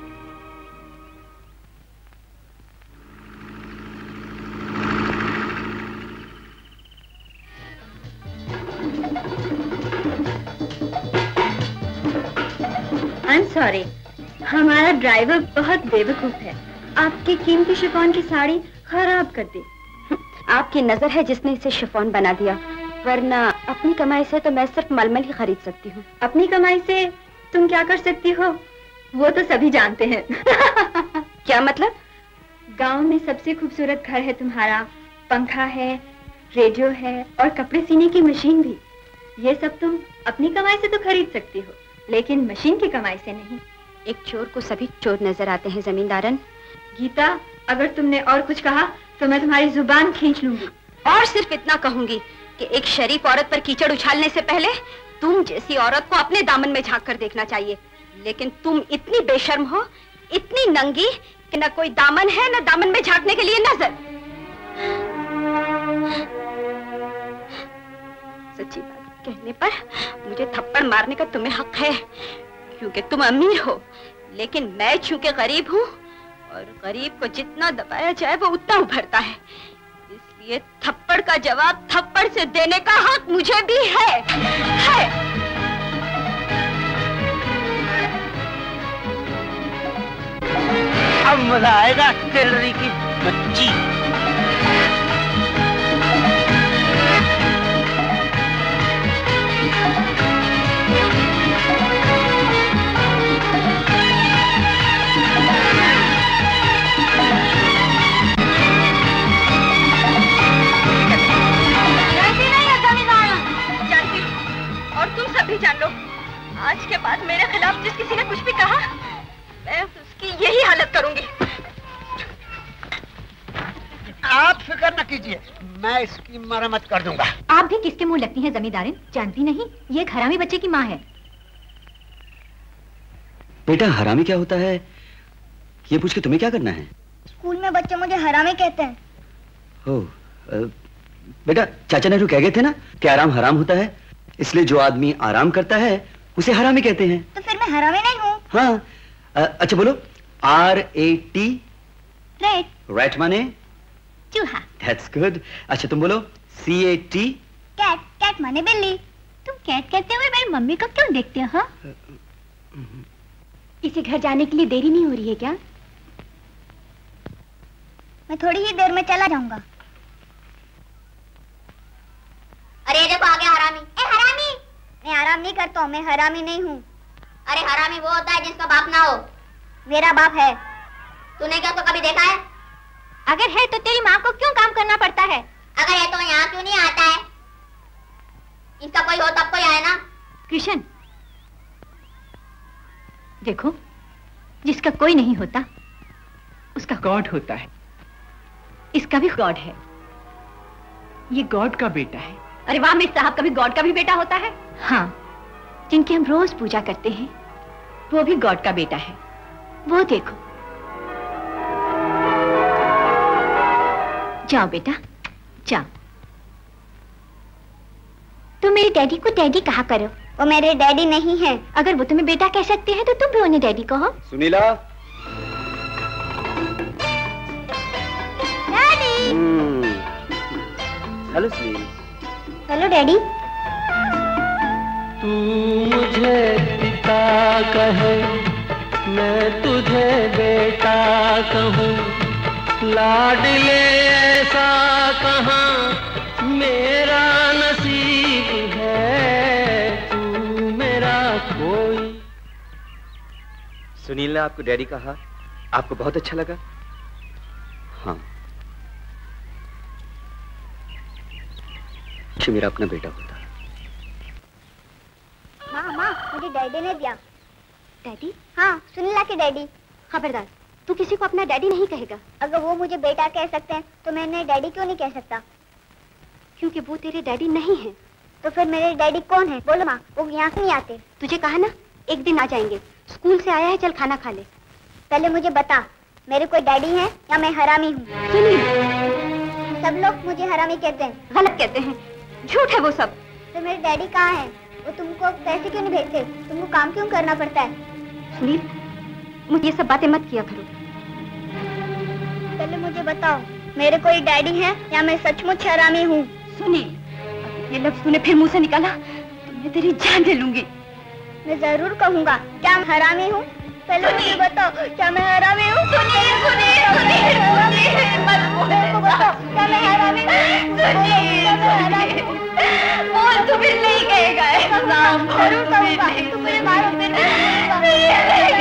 Speaker 1: आई एम सॉरी, हमारा ड्राइवर बहुत बेवकूफ है, आपकी कीमती शिफॉन की साड़ी खराब कर दी। आपकी नजर है जिसने इसे शिफॉन बना दिया, वरना अपनी कमाई से तो मैं सिर्फ मलमल ही खरीद सकती हूँ। अपनी कमाई से तुम क्या कर सकती हो वो तो सभी जानते हैं। क्या मतलब? गांव में सबसे खूबसूरत घर है तुम्हारा, पंखा है, रेडियो है और कपड़े सीने की मशीन भी। ये सब तुम अपनी कमाई से तो खरीद सकती हो, लेकिन मशीन की कमाई से नहीं। एक चोर को सभी चोर नजर आते हैं जमींदारन। गीता, अगर तुमने और कुछ कहा तो मैं तुम्हारी जुबान खींच लूंगी। और सिर्फ इतना कहूंगी कि एक शरीफ औरत पर कीचड़ उछालने से पहले तुम जैसी औरत को अपने दामन में झांक कर देखना चाहिए, लेकिन तुम इतनी बेशर्म हो, इतनी नंगी कि न कोई दामन है न दामन में झांकने के लिए नजर। सच्ची बात कहने पर मुझे थप्पड़ मारने का तुम्हें हक है, क्योंकि तुम अमीर हो, लेकिन मैं चूंकि गरीब हूँ और गरीब को जितना दबाया जाए वो उतना उभरता है, इसलिए थप्पड़ का जवाब थप्पड़ से देने का हक मुझे भी है।
Speaker 14: अब मजा आएगा टेलरी की बच्ची।
Speaker 1: और तुम सब भी जान लो, आज के बाद मेरे खिलाफ जिस किसी ने कुछ भी कहा, मैं उसकी यही हालत करूंगी।
Speaker 14: आप फिक्र न कीजिए, मैं इसकी मरम्मत कर दूंगा।
Speaker 3: आप भी किसके मुंह लगती हैं जमींदारिन? जानती नहीं ये एक हरामी बच्चे की माँ है।
Speaker 2: बेटा, हरामी क्या होता है ये पूछ के तुम्हें क्या करना है?
Speaker 18: स्कूल में बच्चे मुझे हरामी कहते हैं।
Speaker 2: बेटा, चाचा नेहरू कह गए थे ना कि आराम हराम होता है, इसलिए जो आदमी आराम करता है उसे हरामी कहते हैं।
Speaker 18: तो फिर मैं हरामी नहीं हूँ?
Speaker 2: हाँ। अच्छा बोलो, RAT?
Speaker 18: रैट।
Speaker 2: रैट माने?
Speaker 18: चूहा।
Speaker 2: That's good. अच्छा तुम बोलो CAT?
Speaker 18: कैट। कैट माने बिल्ली। तुम कैट कहते हुए मेरी मम्मी को क्यों देखते हो?
Speaker 1: इसे घर जाने के लिए देरी नहीं हो रही है क्या?
Speaker 18: मैं थोड़ी ही देर में चला जाऊंगा।
Speaker 17: अरे देखो आ गया हरामी।
Speaker 18: ए हरामी! मैं आराम नहीं करता हूँ, मैं हरामी नहीं हूँ।
Speaker 17: अरे हरामी वो होता है जिसका बाप ना हो।
Speaker 18: मेरा बाप है।
Speaker 17: तूने क्या तो कभी देखा है?
Speaker 3: अगर है तो तेरी माँ को क्यों काम करना पड़ता है?
Speaker 17: अगर है तो यहाँ क्यों नहीं आता है? इसका कोई हो तब कोई आए ना।
Speaker 3: कृष्ण, देखो, जिसका कोई नहीं होता उसका गॉड होता है। इसका भी गॉड है, ये गॉड का बेटा है। अरे वाह मिस साहब, कभी गॉड का भी बेटा होता है? हाँ, जिनकी हम रोज पूजा करते हैं वो भी गॉड का बेटा है। वो देखो। जाओ बेटा, जाओ।
Speaker 18: तुम मेरे डैडी को डैडी कहा करो, वो मेरे डैडी नहीं है।
Speaker 3: अगर वो तुम्हें बेटा कह सकते हैं तो तुम भी उन्हें डैडी कहो।
Speaker 2: Sunila.
Speaker 18: Daddy.
Speaker 2: Hello Sunil.
Speaker 18: Hello daddy.
Speaker 20: तू मुझे पिता कहे, मैं तुझे बेटा कहूँ, लाडले ऐसा कहाँ मेरा नसीब है, तू मेरा कोई।
Speaker 5: सुनील ने आपको डैडी कहा, आपको बहुत अच्छा लगा?
Speaker 2: हाँ, कि मेरा अपना बेटा होता।
Speaker 18: माँ, मुझे डैडी ने दिया।
Speaker 1: डैडी?
Speaker 18: हाँ, सुनीला के डैडी।
Speaker 1: खबरदार, तू किसी को अपना डैडी नहीं कहेगा।
Speaker 18: अगर वो मुझे बेटा कह सकते हैं तो मैं उन्हें डैडी क्यों नहीं कह सकता?
Speaker 1: क्योंकि वो तेरे डैडी नहीं हैं।
Speaker 18: तो फिर मेरे डैडी कौन है? बोलो माँ, वो यहाँ से नहीं आते।
Speaker 1: तुझे कहा ना, एक दिन आ जाएंगे। स्कूल से आया है, चल खाना खा ले।
Speaker 18: पहले मुझे बता, मेरे कोई डैडी है या मैं हरामी हूँ?
Speaker 1: सुनील,
Speaker 18: सब लोग मुझे हरामी कहते हैं।
Speaker 1: गलत कहते हैं, झूठ है वो सब।
Speaker 18: तो मेरे डैडी कहाँ हैं? वो तुमको पैसे क्यों नहीं भेजते? तुमको काम क्यों करना पड़ता है?
Speaker 1: सुनील, मुझे ये सब बातें मत किया करो।
Speaker 18: पहले मुझे बताओ, मेरे कोई डैडी है या मैं सचमुच हरामी हूँ?
Speaker 1: सुनील, ये लफ्ज तूने फिर मुंह से निकाला तो मैं तेरी जान ले लूंगी।
Speaker 18: मैं जरूर कहूँगा, क्या मैं हरामी हूँ? पहले मुझे बताओ, क्या मैं हरामी हूँ?
Speaker 11: सुनील, सुनील, सुनील, सुनील, मत बोल।
Speaker 18: बताओ, क्या मैं हरामी हूँ?
Speaker 11: बोल, तू फिर नहीं कहेगा ऐसा।
Speaker 18: जरूर कहूँगा, तुम मुझे मारो फिर नहीं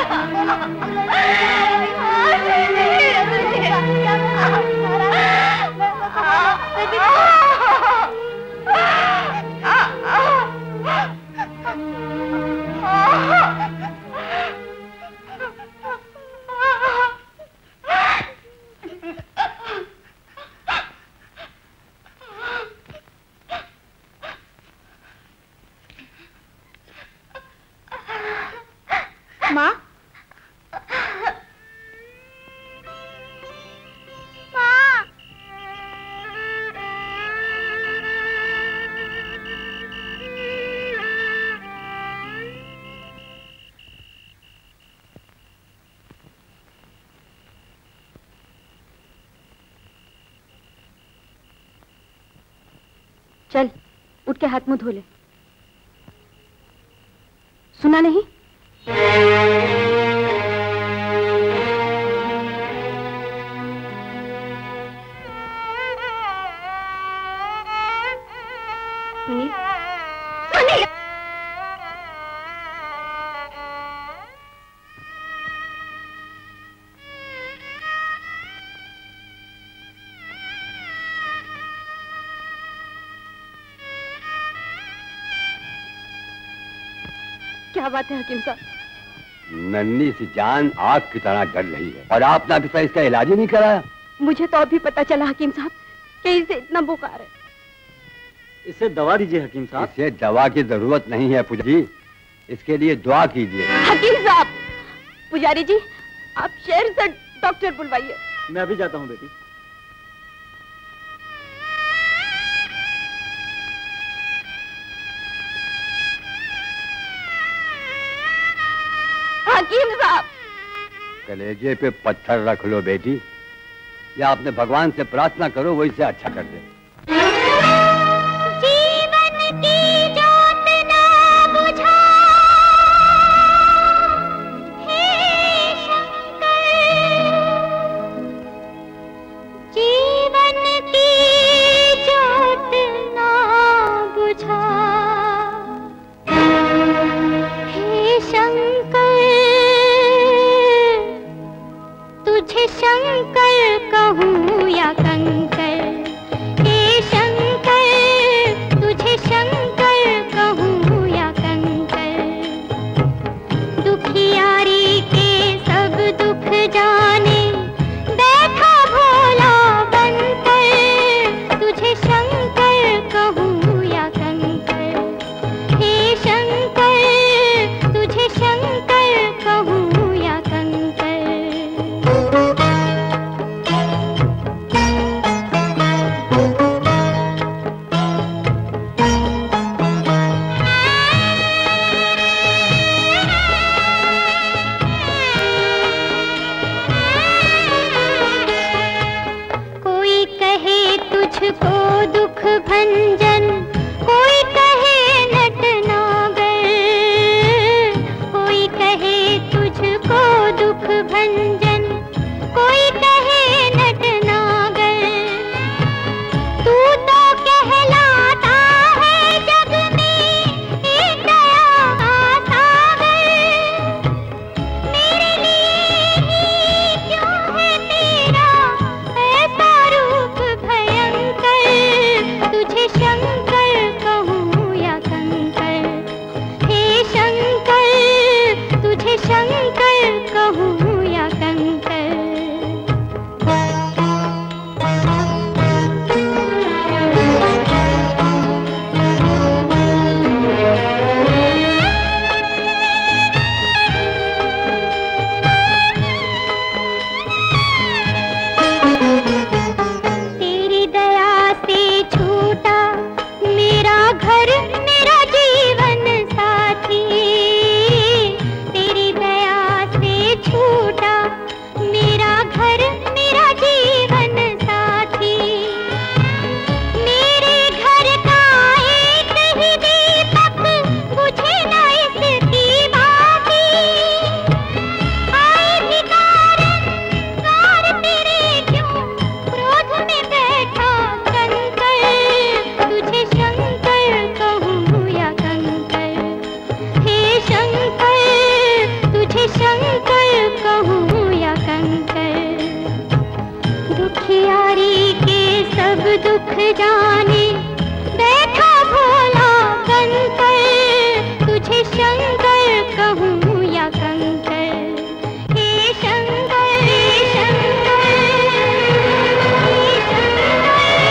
Speaker 18: माँ,
Speaker 1: चल, उठ के हाथ मुंह धो ले। सुना नहीं? सुनील, सुनील! क्या बात है हकीम साहब?
Speaker 19: नन्ही सी जान आग की तरह जल रही है और आपने अभी तक इसका इलाज ही नहीं कराया।
Speaker 1: मुझे तो अभी पता चला हकीम साहब कि इसे इतना बुखार है।
Speaker 13: इसे दवा दीजिए हकीम साहब।
Speaker 19: इसे दवा की जरूरत नहीं है पुजारी जी, इसके लिए दुआ कीजिए।
Speaker 1: हकीम साहब, पुजारी जी, आप शहर से डॉक्टर बुलवाइए।
Speaker 13: मैं अभी जाता हूँ बेटी।
Speaker 1: हकीम साहब,
Speaker 19: कलेजे पे पत्थर रख लो बेटी, या अपने भगवान से प्रार्थना करो वो इसे अच्छा कर दे।
Speaker 18: जीवन की जोत ना बुझा हे शंकर, जीवन की जोत ना बुझा हे शंकर, तुझे शंकर कहूँ या कंकर, हे सुख दुख जाने बैठा भोला कंकर, तुझे शंकर कहूँ या कंकर, हे शंकर हे शंकर हे शंकर।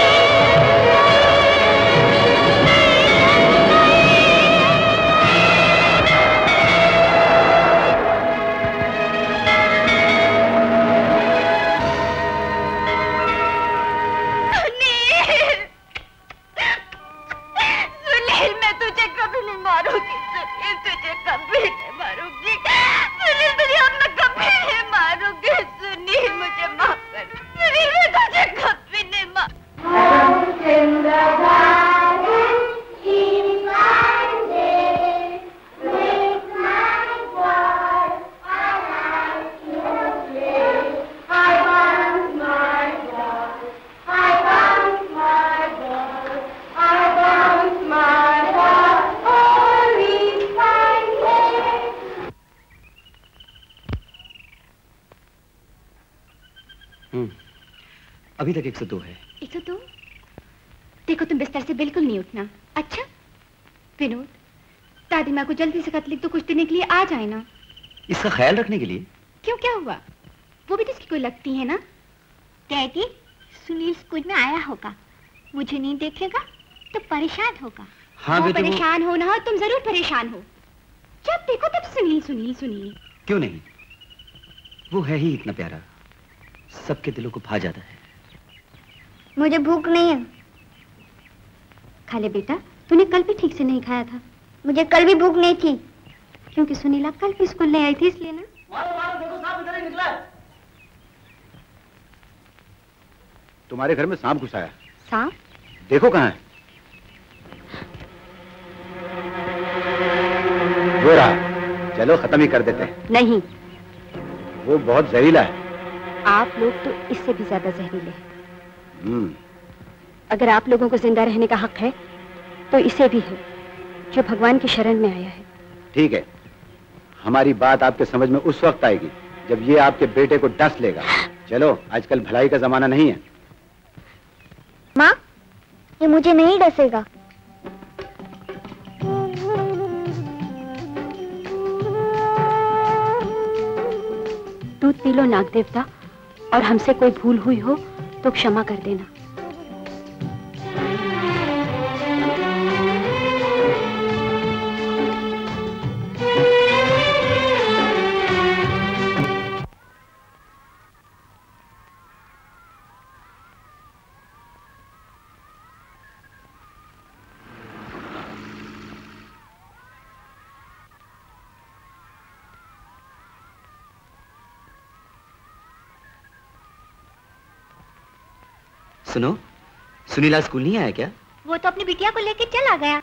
Speaker 11: सुनील, मैं तुझे कभी नहीं मारूंगी सुनील, तुझे कभी नहीं मारूंगी सुनील, तुझे अब मैं कभी नहीं मारूंगी सुनील, मुझे माफ कर सुनील, मैं तुझे कभी नहीं
Speaker 2: अभी तक 102 है।
Speaker 1: 102? देखो तुम बिस्तर से बिल्कुल नहीं उठना। अच्छा विनोद, दादी माँ को जल्दी से खत लिख दो, कुछ देने के लिए आ जाए ना।
Speaker 2: इसका ख्याल रखने के लिए?
Speaker 1: क्यों, क्या हुआ? वो भी तो इसकी कोई लगती है ना।
Speaker 18: डैडी, सुनील स्कूल में आया होगा, मुझे नहीं देखेगा तो परेशान होगा।
Speaker 2: हाँ
Speaker 1: वो
Speaker 2: बेटे,
Speaker 1: परेशान हो ना हो, तुम जरूर परेशान हो। जब देखो तब सुनील सुनील सुनील।
Speaker 2: क्यों नहीं, वो है ही इतना प्यारा, सबके दिलों को भा जाता है।
Speaker 18: मुझे भूख नहीं है।
Speaker 1: खा ले बेटा, तूने कल भी ठीक से नहीं खाया था।
Speaker 18: मुझे कल भी भूख नहीं थी।
Speaker 1: क्योंकि सुनीला कल भी स्कूल नहीं आई थी, इसलिए ना।
Speaker 16: तुम्हारे घर में सांप घुसा है।
Speaker 1: सांप?
Speaker 16: देखो कहाँ है। वो रहा, चलो खत्म ही कर देते हैं।
Speaker 1: नहीं,
Speaker 16: वो बहुत जहरीला है।
Speaker 1: आप लोग तो इससे भी ज्यादा जहरीले हैं। अगर आप लोगों को जिंदा रहने का हक है तो इसे भी है, जो भगवान की शरण में आया है।
Speaker 16: ठीक है, हमारी बात आपके समझ में उस वक्त आएगी जब ये आपके बेटे को डस लेगा। चलो, आजकल भलाई का जमाना नहीं है।
Speaker 18: माँ, ये मुझे नहीं डसेगा।
Speaker 1: दूध पी लो नाग देवता, और हमसे कोई भूल हुई हो तो क्षमा कर देना।
Speaker 2: सुनो, सुनीला स्कूल नहीं आया क्या?
Speaker 18: वो तो अपनी बिटिया को लेकर चला गया।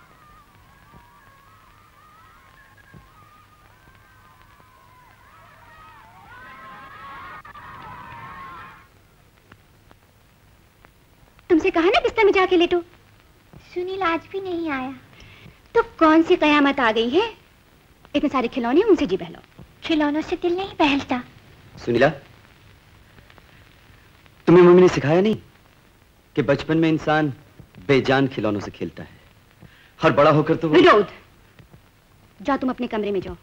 Speaker 1: तुमसे कहा ना बिस्तर में जाके लेटो।
Speaker 18: सुनील आज भी नहीं आया।
Speaker 1: तो कौन सी कयामत आ गई है? इतने सारे खिलौने, उनसे जी बहलाओ।
Speaker 18: खिलौनों से दिल नहीं बहलता।
Speaker 2: सुनीला, तुम्हें मम्मी ने सिखाया नहीं कि बचपन में इंसान बेजान खिलौनों से खेलता है और बड़ा होकर तो
Speaker 1: विनोद, जाओ तुम अपने कमरे में जाओ।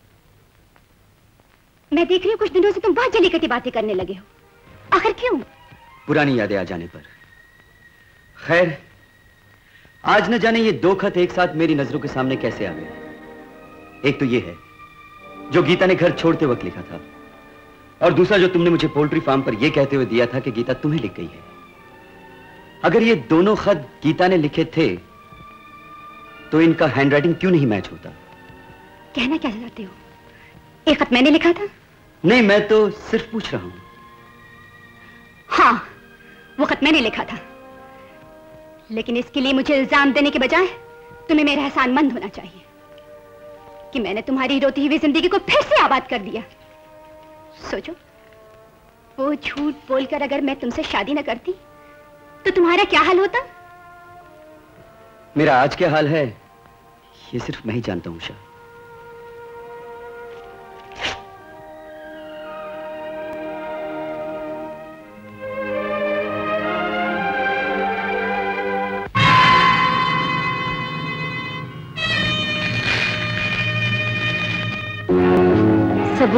Speaker 1: मैं देख रही हूँ कुछ दिनों से तुम बहुत जली कटी बातें करने लगे हो। आखिर क्यों?
Speaker 2: पुरानी यादें आ जाने पर। खैर, आज न जाने ये दो खत एक साथ मेरी नजरों के सामने कैसे आ गए। एक तो ये है जो गीता ने घर छोड़ते वक्त लिखा था, और दूसरा जो तुमने मुझे पोल्ट्री फार्म पर यह कहते हुए दिया था कि गीता तुम्हें लिख गई है। अगर ये दोनों खत गीता ने लिखे थे तो इनका हैंडराइटिंग क्यों नहीं मैच होता?
Speaker 1: कहना क्या चाहते हो? एक खत मैंने लिखा था?
Speaker 2: नहीं, मैं तो सिर्फ पूछ रहा हूं।
Speaker 1: हाँ, वो खत मैंने लिखा था, लेकिन इसके लिए मुझे इल्जाम देने के बजाय तुम्हें मेरा एहसानमंद होना चाहिए कि मैंने तुम्हारी रोती हुई जिंदगी को फिर से आबाद कर दिया। सोचो, वो झूठ बोलकर अगर मैं तुमसे शादी न करती तो तुम्हारा क्या हाल होता?
Speaker 2: मेरा आज क्या हाल है ये सिर्फ मैं ही जानता हूं उषा।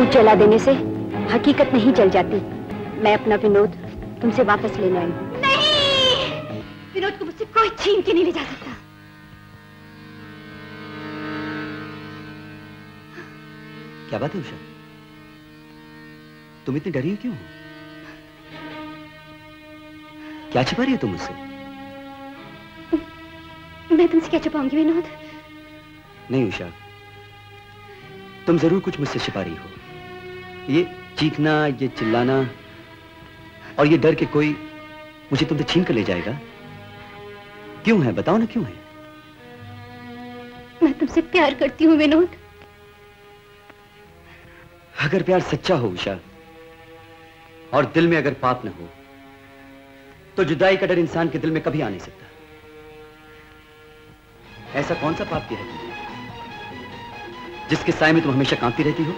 Speaker 1: सबूत जला देने से हकीकत नहीं जल जाती। मैं अपना विनोद तुमसे वापस लेने आई हूँ।
Speaker 18: नहीं, विनोद को मुझसे कोई छीन के नहीं ले जा सकता।
Speaker 2: क्या बात है उषा, तुम इतनी डरी हो क्यों? क्या छिपा रही हो तुम मुझसे?
Speaker 1: मैं तुमसे क्या छुपाऊंगी विनोद?
Speaker 2: नहीं उषा, तुम जरूर कुछ मुझसे छिपा रही हो। ये चीखना, ये चिल्लाना और ये डर के कोई मुझे तुमसे छीन कर ले जाएगा, क्यों है? बताओ ना क्यों है?
Speaker 1: मैं तुमसे प्यार करती हूँ विनोद।
Speaker 2: अगर प्यार सच्चा हो उषा और दिल में अगर पाप न हो तो जुदाई का डर इंसान के दिल में कभी आ नहीं सकता। ऐसा कौन सा पाप किया है तुमने जिसके साए में तुम हमेशा कांपती रहती हो,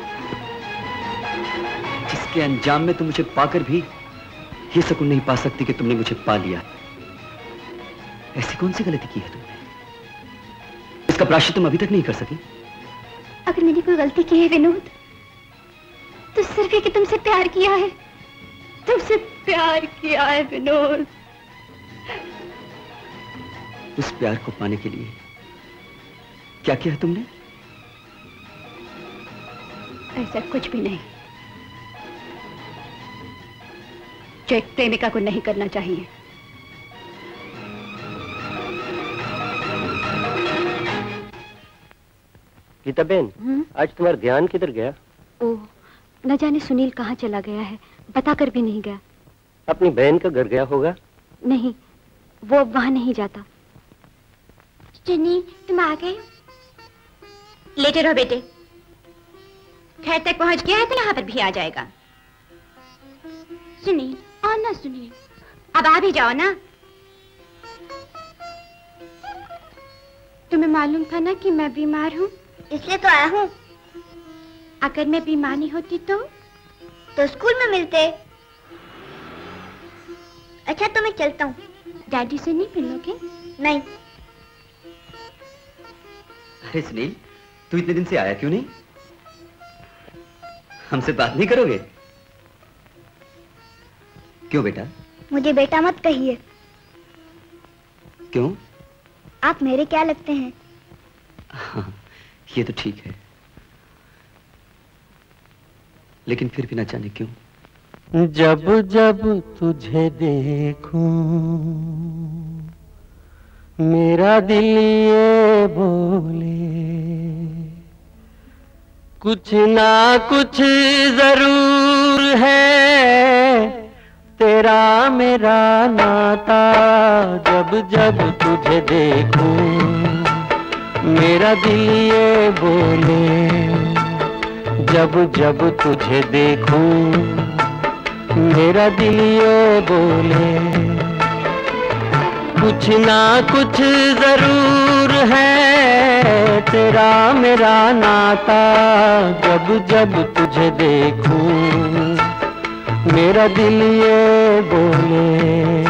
Speaker 2: जिसके अंजाम में तुम मुझे पाकर भी ये सुकून नहीं पा सकती कि तुमने मुझे पा लिया? ऐसी कौन सी गलती की है तुमने इसका प्रायश्चित तुम अभी तक नहीं कर सकी?
Speaker 1: अगर मैंने कोई गलती की है विनोद तो सिर्फ ये कि तुमसे प्यार किया है। तुमसे प्यार किया है विनोद।
Speaker 2: उस प्यार को पाने के लिए क्या किया है तुमने?
Speaker 1: ऐसा कुछ भी नहीं जो एक प्रेमिका को नहीं करना चाहिए।
Speaker 15: गीता बेन, आज तुम्हारा ध्यान किधर गया?
Speaker 1: ओह, न जाने सुनील कहाँ चला गया है, बताकर भी नहीं गया।
Speaker 15: अपनी बहन का घर गया होगा।
Speaker 1: नहीं, वो अब वहां नहीं जाता।
Speaker 18: सुनील, तुम आ गए?
Speaker 3: लेटे रहो बेटे, खैर तक पहुंच गया है तो यहाँ पर भी आ जाएगा।
Speaker 18: सुनील, और ना सुनील,
Speaker 3: अब आ भी जाओ ना।
Speaker 18: तुम्हें मालूम था ना कि मैं बीमार हूँ, इसलिए तो आया हूँ। अगर मैं बीमार नहीं होती तो स्कूल में मिलते। अच्छा तो मैं चलता हूँ। डैडी से नहीं मिलोगे? नहीं।
Speaker 2: अरे सुनील, तू इतने दिन से आया क्यों नहीं? हमसे बात नहीं करोगे? क्यों बेटा?
Speaker 18: मुझे बेटा मत कहिए।
Speaker 2: क्यों?
Speaker 18: आप मेरे क्या लगते हैं?
Speaker 2: हाँ, ये तो ठीक है, लेकिन फिर भी ना जाने क्यों
Speaker 20: जब जब तुझे देखूं मेरा दिल ये बोले कुछ ना कुछ जरूर है तेरा मेरा नाता। जब जब तुझे देखूं मेरा दिल ये बोले जब जब तुझे देखूं मेरा दिल ये बोले कुछ ना कुछ जरूर है तेरा मेरा नाता। जब जब तुझे देखूं मेरा दिल ये बोले।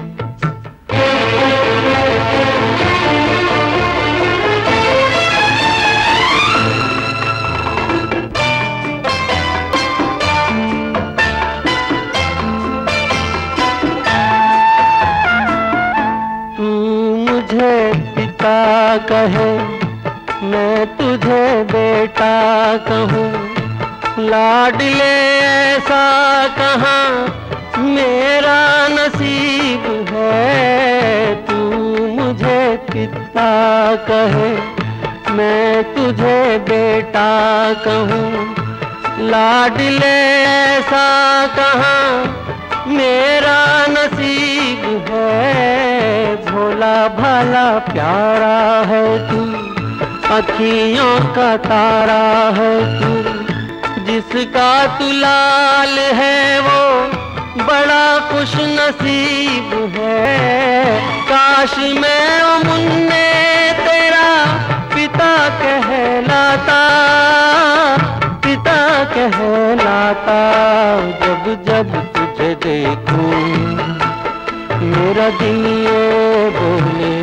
Speaker 20: कहे मैं तुझे बेटा कहूँ लाडले ऐसा कहाँ मेरा नसीब है। तू मुझे पिता कहे मैं तुझे बेटा कहूँ लाडले ऐसा कहाँ मेरा नसीब है। भोला भाला प्यारा है तू अखियों का तारा है तू जिसका तू लाल है वो बड़ा खुश नसीब है। काश मैं ओ मुन्ने तेरा पिता कहलाता पिता कहलाता। जब जब तुझे देखूं मेरा दिल ये बोले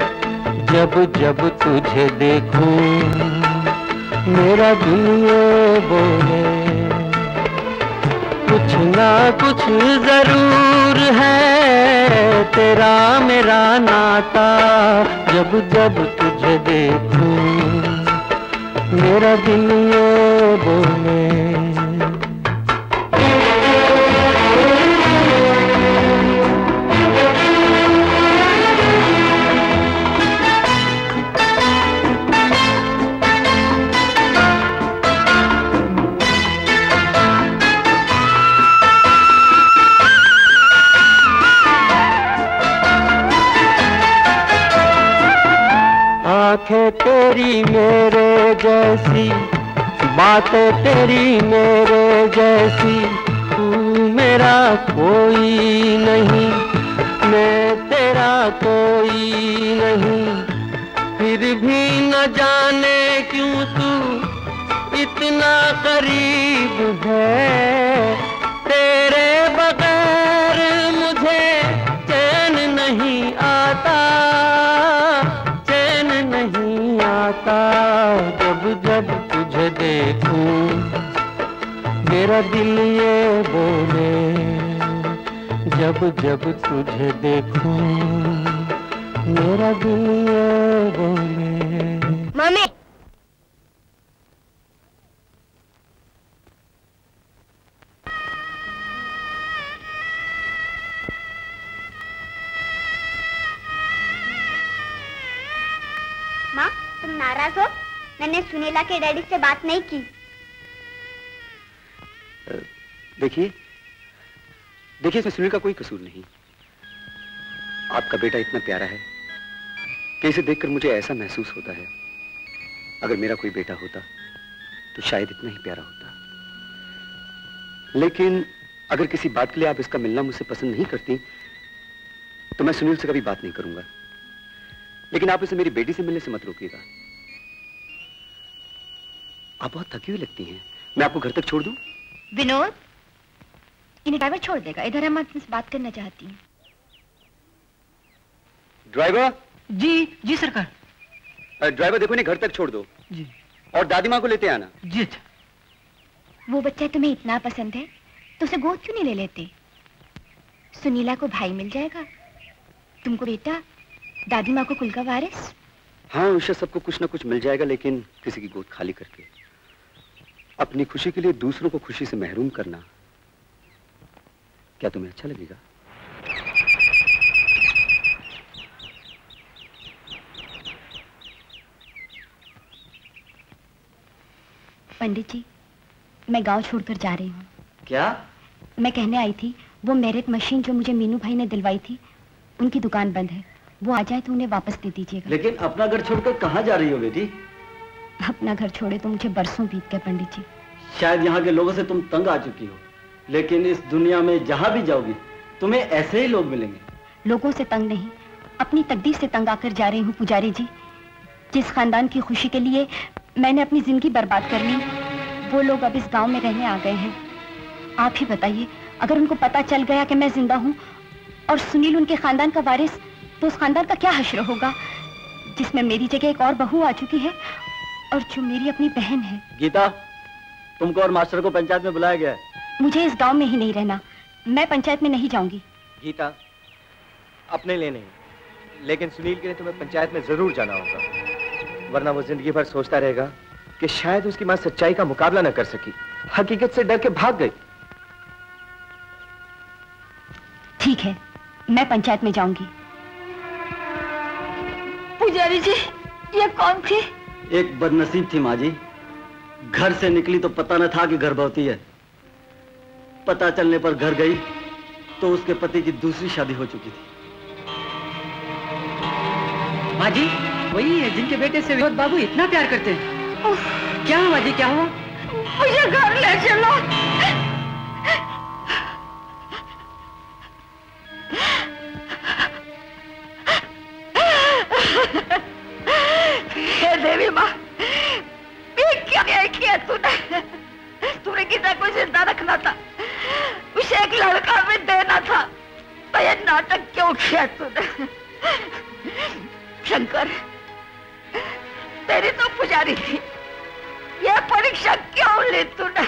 Speaker 20: जब जब तुझे देखूं मेरा दिल ये बोले। कुछ ना कुछ जरूर है तेरा मेरा नाता, जब जब तुझे देखूं मेरा दिल ये बोले। आंखें तेरी मेरे जैसी, बातें तेरी मेरे जैसी, तू मेरा कोई नहीं, मैं तेरा कोई नहीं, फिर भी न जाने क्यों तू इतना करीब है। तेरे बगैर मुझे चैन नहीं आता, चैन नहीं आता, जब जब तुझे देखूं मेरा दिल ये बोले। जब जब तुझे देखूं मेरा दिल ये बोले।
Speaker 18: मम्मी माँ, तुम नाराज हो? मैंने सुनीला के डैडी से बात नहीं की।
Speaker 2: देखिए देखिए, इसमें सुनील का कोई कसूर नहीं। आपका बेटा इतना प्यारा है कि इसे देखकर मुझे ऐसा महसूस होता है, अगर मेरा कोई बेटा होता तो शायद इतना ही प्यारा होता। लेकिन अगर किसी बात के लिए आप इसका मिलना मुझसे पसंद नहीं करती तो मैं सुनील से कभी बात नहीं करूंगा। लेकिन आप इसे मेरी बेटी से मिलने से मत रोकिएगा। आप बहुत थकी हुई लगती हैं, मैं आपको घर तक छोड़ दूं?
Speaker 1: विनोद, इन्हें ड्राइवर छोड़ देगा, इधर हम तुमसे बात करना चाहती हूँ।
Speaker 2: ड्राइवर?
Speaker 10: जी जी सरकार।
Speaker 2: ड्राइवर देखो, इन्हें घर तक छोड़ दो
Speaker 10: जी,
Speaker 2: और दादी माँ को लेते आना।
Speaker 10: जी अच्छा।
Speaker 1: वो बच्चा तुम्हें इतना पसंद है तो उसे गोद क्यों नहीं ले लेते? सुनीला को भाई मिल जाएगा, तुमको बेटा, दादी माँ को कुल का वारिस।
Speaker 2: हाँ, उसे सबको कुछ ना कुछ मिल जाएगा, लेकिन किसी की गोद खाली करके अपनी खुशी के लिए दूसरों को खुशी से महरूम करना क्या तुम्हें अच्छा लगेगा?
Speaker 1: पंडित जी, मैं गांव छोड़कर जा रही हूँ।
Speaker 13: क्या?
Speaker 1: मैं कहने आई थी, वो मेरिट मशीन जो मुझे मीनू भाई ने दिलवाई थी, उनकी दुकान बंद है, वो आ जाए तो उन्हें वापस दे दीजिएगा।
Speaker 13: लेकिन अपना घर छोड़कर कहाँ जा रही हो बेटी?
Speaker 1: अपना घर छोड़े तो मुझे बरसों बीत गए पंडित जी।
Speaker 13: शायद यहाँ के लोगों से तुम तंग आ चुकी हो, लेकिन इस दुनिया में जहाँ भी जाओगी तुम्हें ऐसे ही लोग मिलेंगे।
Speaker 1: लोगों से तंग नहीं, अपनी तकदीर से तंग आकर जा रही हूँ पुजारी जी। जिस खानदान की खुशी के लिए मैंने अपनी जिंदगी बर्बाद कर ली, वो लोग अब इस गांव में रहने आ गए हैं। आप ही बताइए, अगर उनको पता चल गया कि मैं जिंदा हूँ और सुनील उनके खानदान का वारिस, तो उस खानदान का क्या हश्र होगा जिसमें मेरी जगह एक और बहू आ चुकी है और जो मेरी अपनी बहन है।
Speaker 13: गीता, तुमको और मास्टर को पंचायत में बुलाया गया है।
Speaker 1: मुझे इस गांव में ही नहीं रहना, मैं पंचायत में नहीं जाऊंगी।
Speaker 5: गीता, अपने लिए नहीं, लेकिन सुनील के लिए तुम्हें पंचायत में जरूर जाना होगा, वरना वो जिंदगी भर सोचता रहेगा कि शायद उसकी मां सच्चाई का मुकाबला न कर सकी, हकीकत से डर के भाग गई।
Speaker 1: ठीक है, मैं पंचायत में जाऊंगी।
Speaker 12: पुजारी जी, ये कौन थी?
Speaker 13: एक बदनसीब थी माँ जी, घर से निकली तो पता न था कि गर्भवती है। पता चलने पर घर गई तो उसके पति की दूसरी शादी हो चुकी थी।
Speaker 10: माँ जी, वही है जिनके बेटे से विनोद बाबू इतना प्यार करते हैं। क्या हुआ जी, क्या हुआ?
Speaker 12: मुझे घर ले चलो। हे देवी माँ, क्या किया तूने? तूने गीता को जिंदा रखना था, उसे एक लड़का भी देना था, तो ये नाटक क्यों किया तूने? शंकर, तेरी तो पुजारी थी, ये परीक्षा क्यों ली तूने?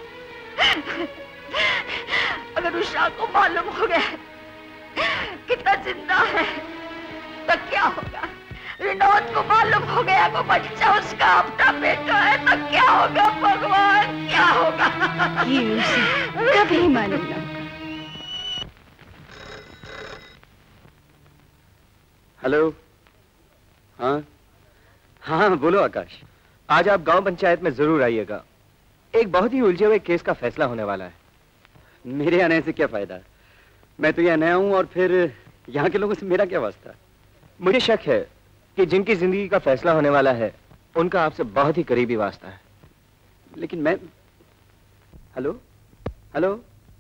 Speaker 12: अगर उषा को मालूम हो गया कितना जिंदा है तो क्या होगा? विनोद को मालूम हो गया वो बच्चा उसका अपना बेटा है तो क्या होगा? भगवान क्या होगा?
Speaker 8: ये उसे कभी मालूम ना।
Speaker 5: हेलो। हाँ हाँ बोलो आकाश। आज आप गांव पंचायत में जरूर आइएगा। एक बहुत ही उलझे हुए केस का फैसला होने वाला है।
Speaker 2: मेरे आने से क्या फायदा? मैं तो यहाँ नया हूँ और फिर यहाँ के लोगों से मेरा क्या वास्ता?
Speaker 5: मुझे शक है कि जिनकी जिंदगी का फैसला होने वाला है उनका आपसे बहुत ही करीबी वास्ता है।
Speaker 2: लेकिन मैं हेलो हेलो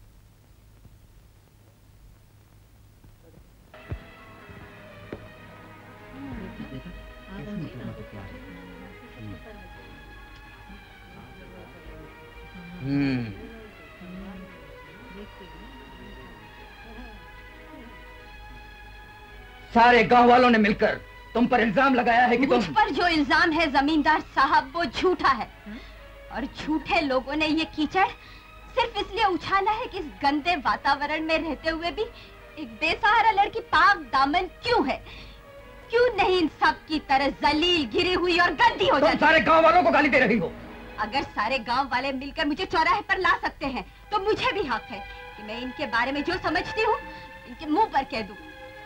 Speaker 10: सारे गांव वालों ने मिलकर तुम पर इल्जाम लगाया है कि
Speaker 11: मुझ पर जो इल्जाम है जमींदार साहब वो झूठा है। और झूठे लोगों ने ये कीचड़ सिर्फ इसलिए उछाला है कि इस गंदे वातावरण में रहते हुए भी एक बेसहारा लड़की पाक दामन क्यों है? क्यों नहीं इन सब की तरह जलील, गिरी हुई और गंदी हो जाती?
Speaker 10: तुम सारे गांव वालों को गाली दे रही हो।
Speaker 11: अगर सारे गांव वाले मिलकर मुझे चौराहे पर ला सकते हैं तो मुझे भी हक है कि मैं इनके बारे में जो समझती हूँ इनके मुंह पर कह दूं।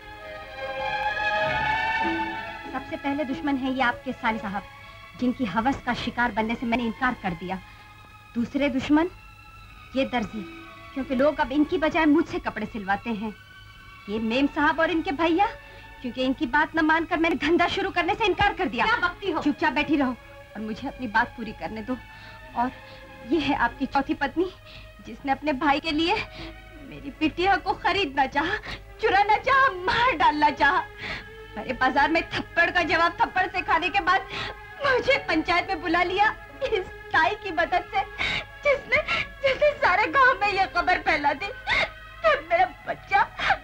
Speaker 11: सबसे पहले दुश्मन है ये आपके साले साहब, जिनकी हवस का शिकार बनने से मैंने इनकार कर दिया। दूसरे दुश्मन ये दर्जी, क्योंकि लोग अब इनकी बजाय मुझसे कपड़े सिलवाते हैं। ये मेम साहब और इनके भैया, क्योंकि इनकी बात न मानकर मैंने धंधा शुरू करने से इनकार कर दिया। क्या बकती हो? चुपचाप बैठी रहो और मुझे अपनी बात पूरी करने दो। और ये है आपकी चौथी पत्नी, जिसने अपने भाई के लिए मेरी बिटिया को खरीदना चाहा, चुराना चाहा, मार डालना चाहा। मेरे बाजार में थप्पड़ का जवाब थप्पड़ से खाने के बाद मुझे पंचायत में बुला लिया इस ताई की मदद से, जिसने सारे गांव में ये खबर फैला दी कि मेरा बच्चा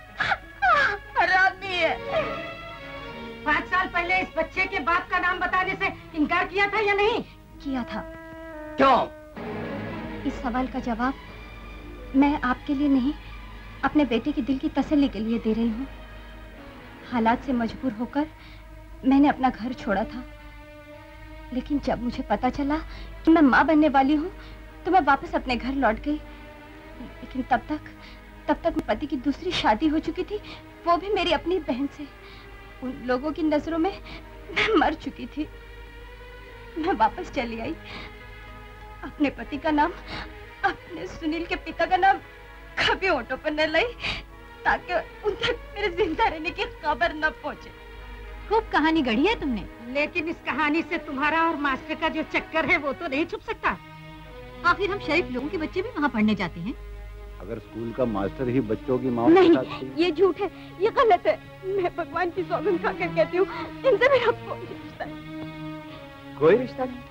Speaker 11: हरामी है।
Speaker 17: 5 साल पहले इस बच्चे के बाप का नाम बताने से इनकार किया था या नहीं?
Speaker 11: किया था।
Speaker 10: क्यों?
Speaker 11: इस सवाल का जवाब मैं आपके लिए नहीं, अपने बेटे के दिल की तसल्ली के लिए दे रही हूँ। हालात से मजबूर होकर मैंने अपना घर छोड़ा था, लेकिन जब मुझे पता चला कि मैं माँ बनने वाली हूँ तो मैं वापस अपने घर लौट गई। लेकिन तब तक मेरे पति की दूसरी शादी हो चुकी थी, वो भी मेरी अपनी बहन से। उन लोगों की नजरों में मैं मर चुकी थी। मैं वापस चली आई, अपने पति का नाम, अपने सुनील के पिता का नाम कभी होठों पर न लाई, ताकि उन तक मेरे जिंदा रहने की खबर न पहुंचे।
Speaker 17: खूब कहानी गढ़ी है तुमने, लेकिन इस कहानी से तुम्हारा और मास्टर का जो चक्कर है वो तो नहीं छुप सकता। आखिर हम शरीफ लोगों के बच्चे भी वहाँ पढ़ने जाते हैं।
Speaker 19: अगर स्कूल का मास्टर ही बच्चों की माँ
Speaker 11: नहीं, ये झूठ है, ये गलत है। मैं भगवान की सौगंध खाकर कहती हूँ, इनसे मेरा कोई रिश्ता नहीं।
Speaker 5: कोई रिश्ता नहीं?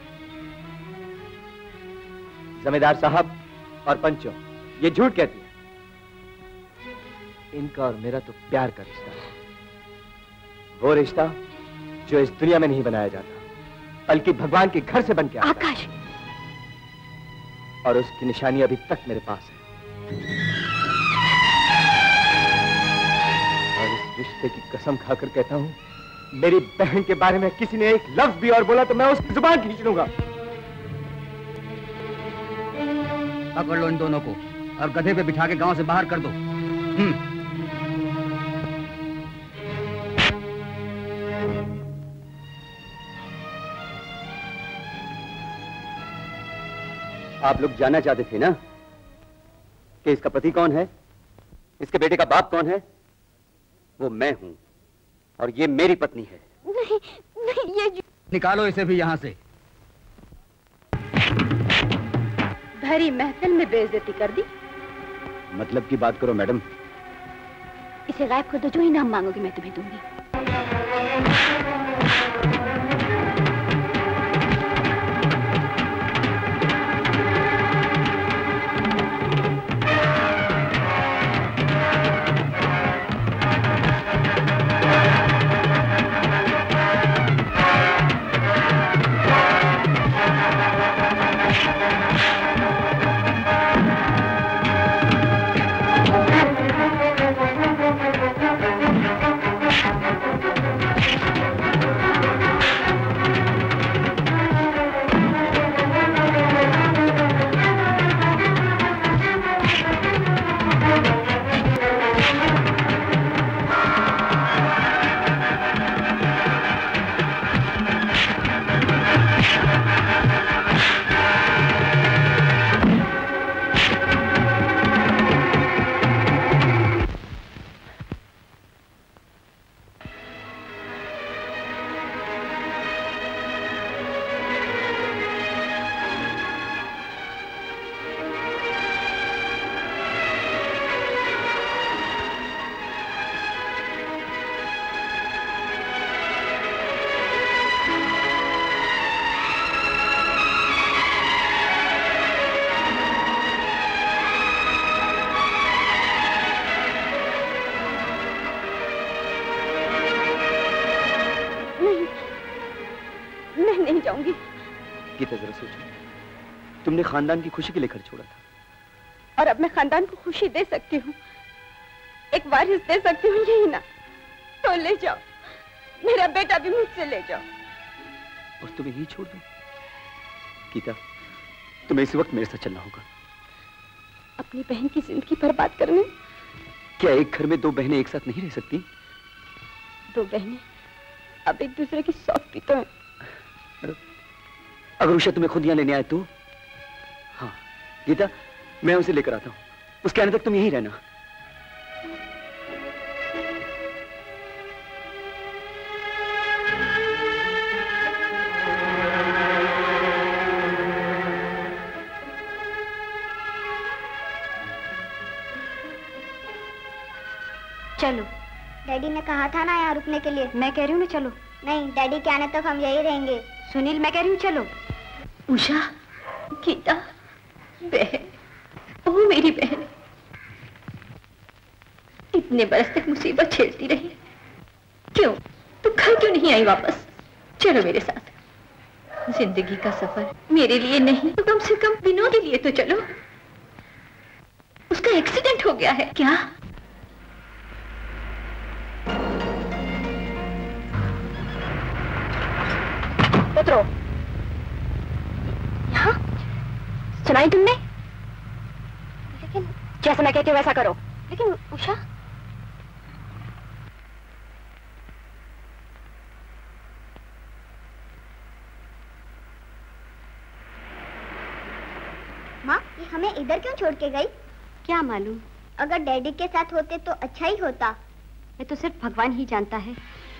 Speaker 5: जमींदार साहब और पंचों, ये झूठ कहती है। इनका और मेरा तो प्यार का रिश्ता है, वो रिश्ता जो इस दुनिया में नहीं बनाया जाता, बल्कि भगवान के घर से बन के आता।
Speaker 11: आकाश।
Speaker 5: और उसकी निशानी अभी तक मेरे पास है। और इस रिश्ते की कसम खाकर कहता हूँ, मेरी बहन के बारे में किसी ने एक लफ्ज भी और बोला तो मैं उसकी जुबान खींच लूंगा।
Speaker 10: पकड़ लो इन दोनों को और गधे पे बिठा के गांव से बाहर कर दो।
Speaker 2: आप लोग जानना चाहते थे ना कि इसका पति कौन है, इसके बेटे का बाप कौन है? वो मैं हूं और ये मेरी पत्नी है।
Speaker 11: नहीं, नहीं, ये
Speaker 10: निकालो इसे भी यहाँ से।
Speaker 11: भरी महफिल में बेइज्जती कर दी।
Speaker 19: मतलब की बात करो मैडम।
Speaker 11: इसे गायब कर दो, जो इनाम मांगोगे मैं तुम्हें दूंगी।
Speaker 2: गीता जरा सोचो, तुमने खानदान की खुशी के लिए घर छोड़ा था,
Speaker 1: और अब मैं खानदान को खुशी दे सकती हूँ, एक वारिस दे सकती हूँ, यही ना? तो ले जाओ, मेरा बेटा भी मुझसे ले जाओ।
Speaker 2: और तुम्हें यही छोड़ दूं? गीता, तुम्हें इस वक्त मेरे साथ चलना होगा।
Speaker 1: अपनी बहन की जिंदगी बर्बाद करने?
Speaker 2: क्या एक घर में दो बहनें एक साथ नहीं रह सकती?
Speaker 1: दो बहनें अब एक दूसरे की सौंपती तो हैं।
Speaker 2: अगर उषा तुम्हें खुद यहाँ लेने आए तो? हाँ गीता, मैं उसे लेकर आता हूँ, उसके आने तक तुम यहीं रहना।
Speaker 18: चलो, डैडी ने कहा था ना यहाँ रुकने के लिए। मैं कह रही हूँ ना चलो। नहीं, डैडी के आने तक हम यही रहेंगे। सुनील, मैं कह रही हूँ चलो।
Speaker 1: उषा, गीता, बहन, वो मेरी बहन, इतने बरस तक मुसीबत झेलती रही, क्यों तू घर क्यों नहीं आई वापस? चलो मेरे साथ। जिंदगी का सफर मेरे लिए नहीं तो कम से कम विनोद के लिए तो चलो। उसका एक्सीडेंट हो गया है। क्या? उतरो। यहाँ सुनाई तुमने? लेकिन जैसा मैं कहती हूँ वैसा करो। लेकिन उषा,
Speaker 18: माँ, ये हमें इधर क्यों छोड़ के गई?
Speaker 1: क्या मालूम,
Speaker 18: अगर डैडी के साथ होते तो अच्छा ही होता।
Speaker 1: ये तो सिर्फ भगवान ही जानता है।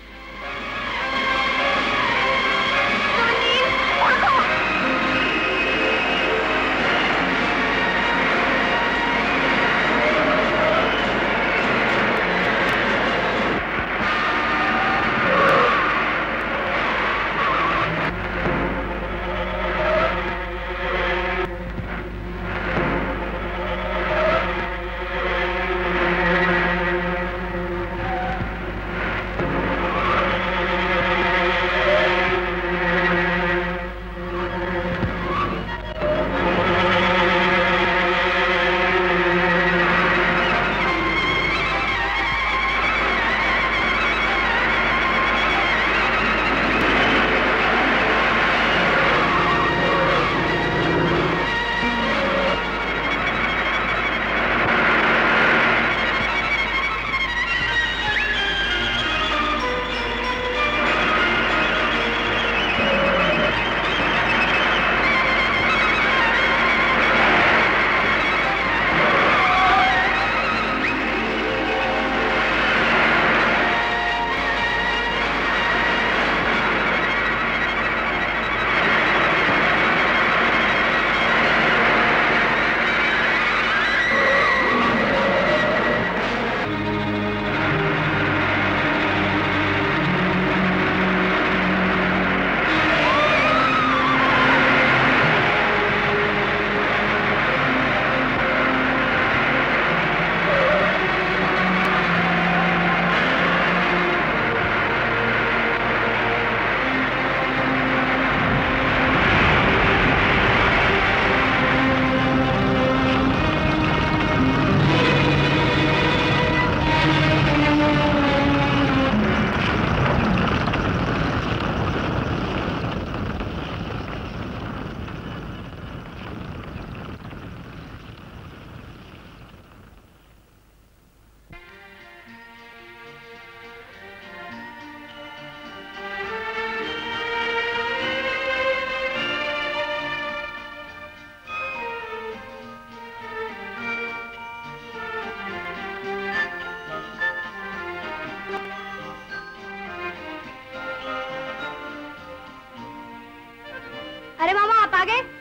Speaker 18: अरे मामा, आप आ गए?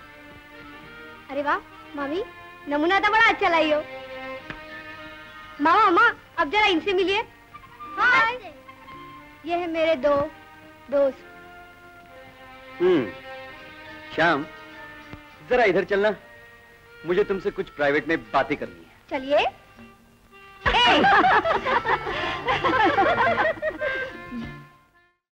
Speaker 18: अरे वाह मामी, नमूना तो बड़ा अच्छा लाई हो। मामा मामा, अब जरा इनसे मिलिए। हाय, ये है मेरे दो दोस्त।
Speaker 2: श्याम, जरा इधर चलना, मुझे तुमसे कुछ प्राइवेट में बातें करनी है।
Speaker 18: चलिए।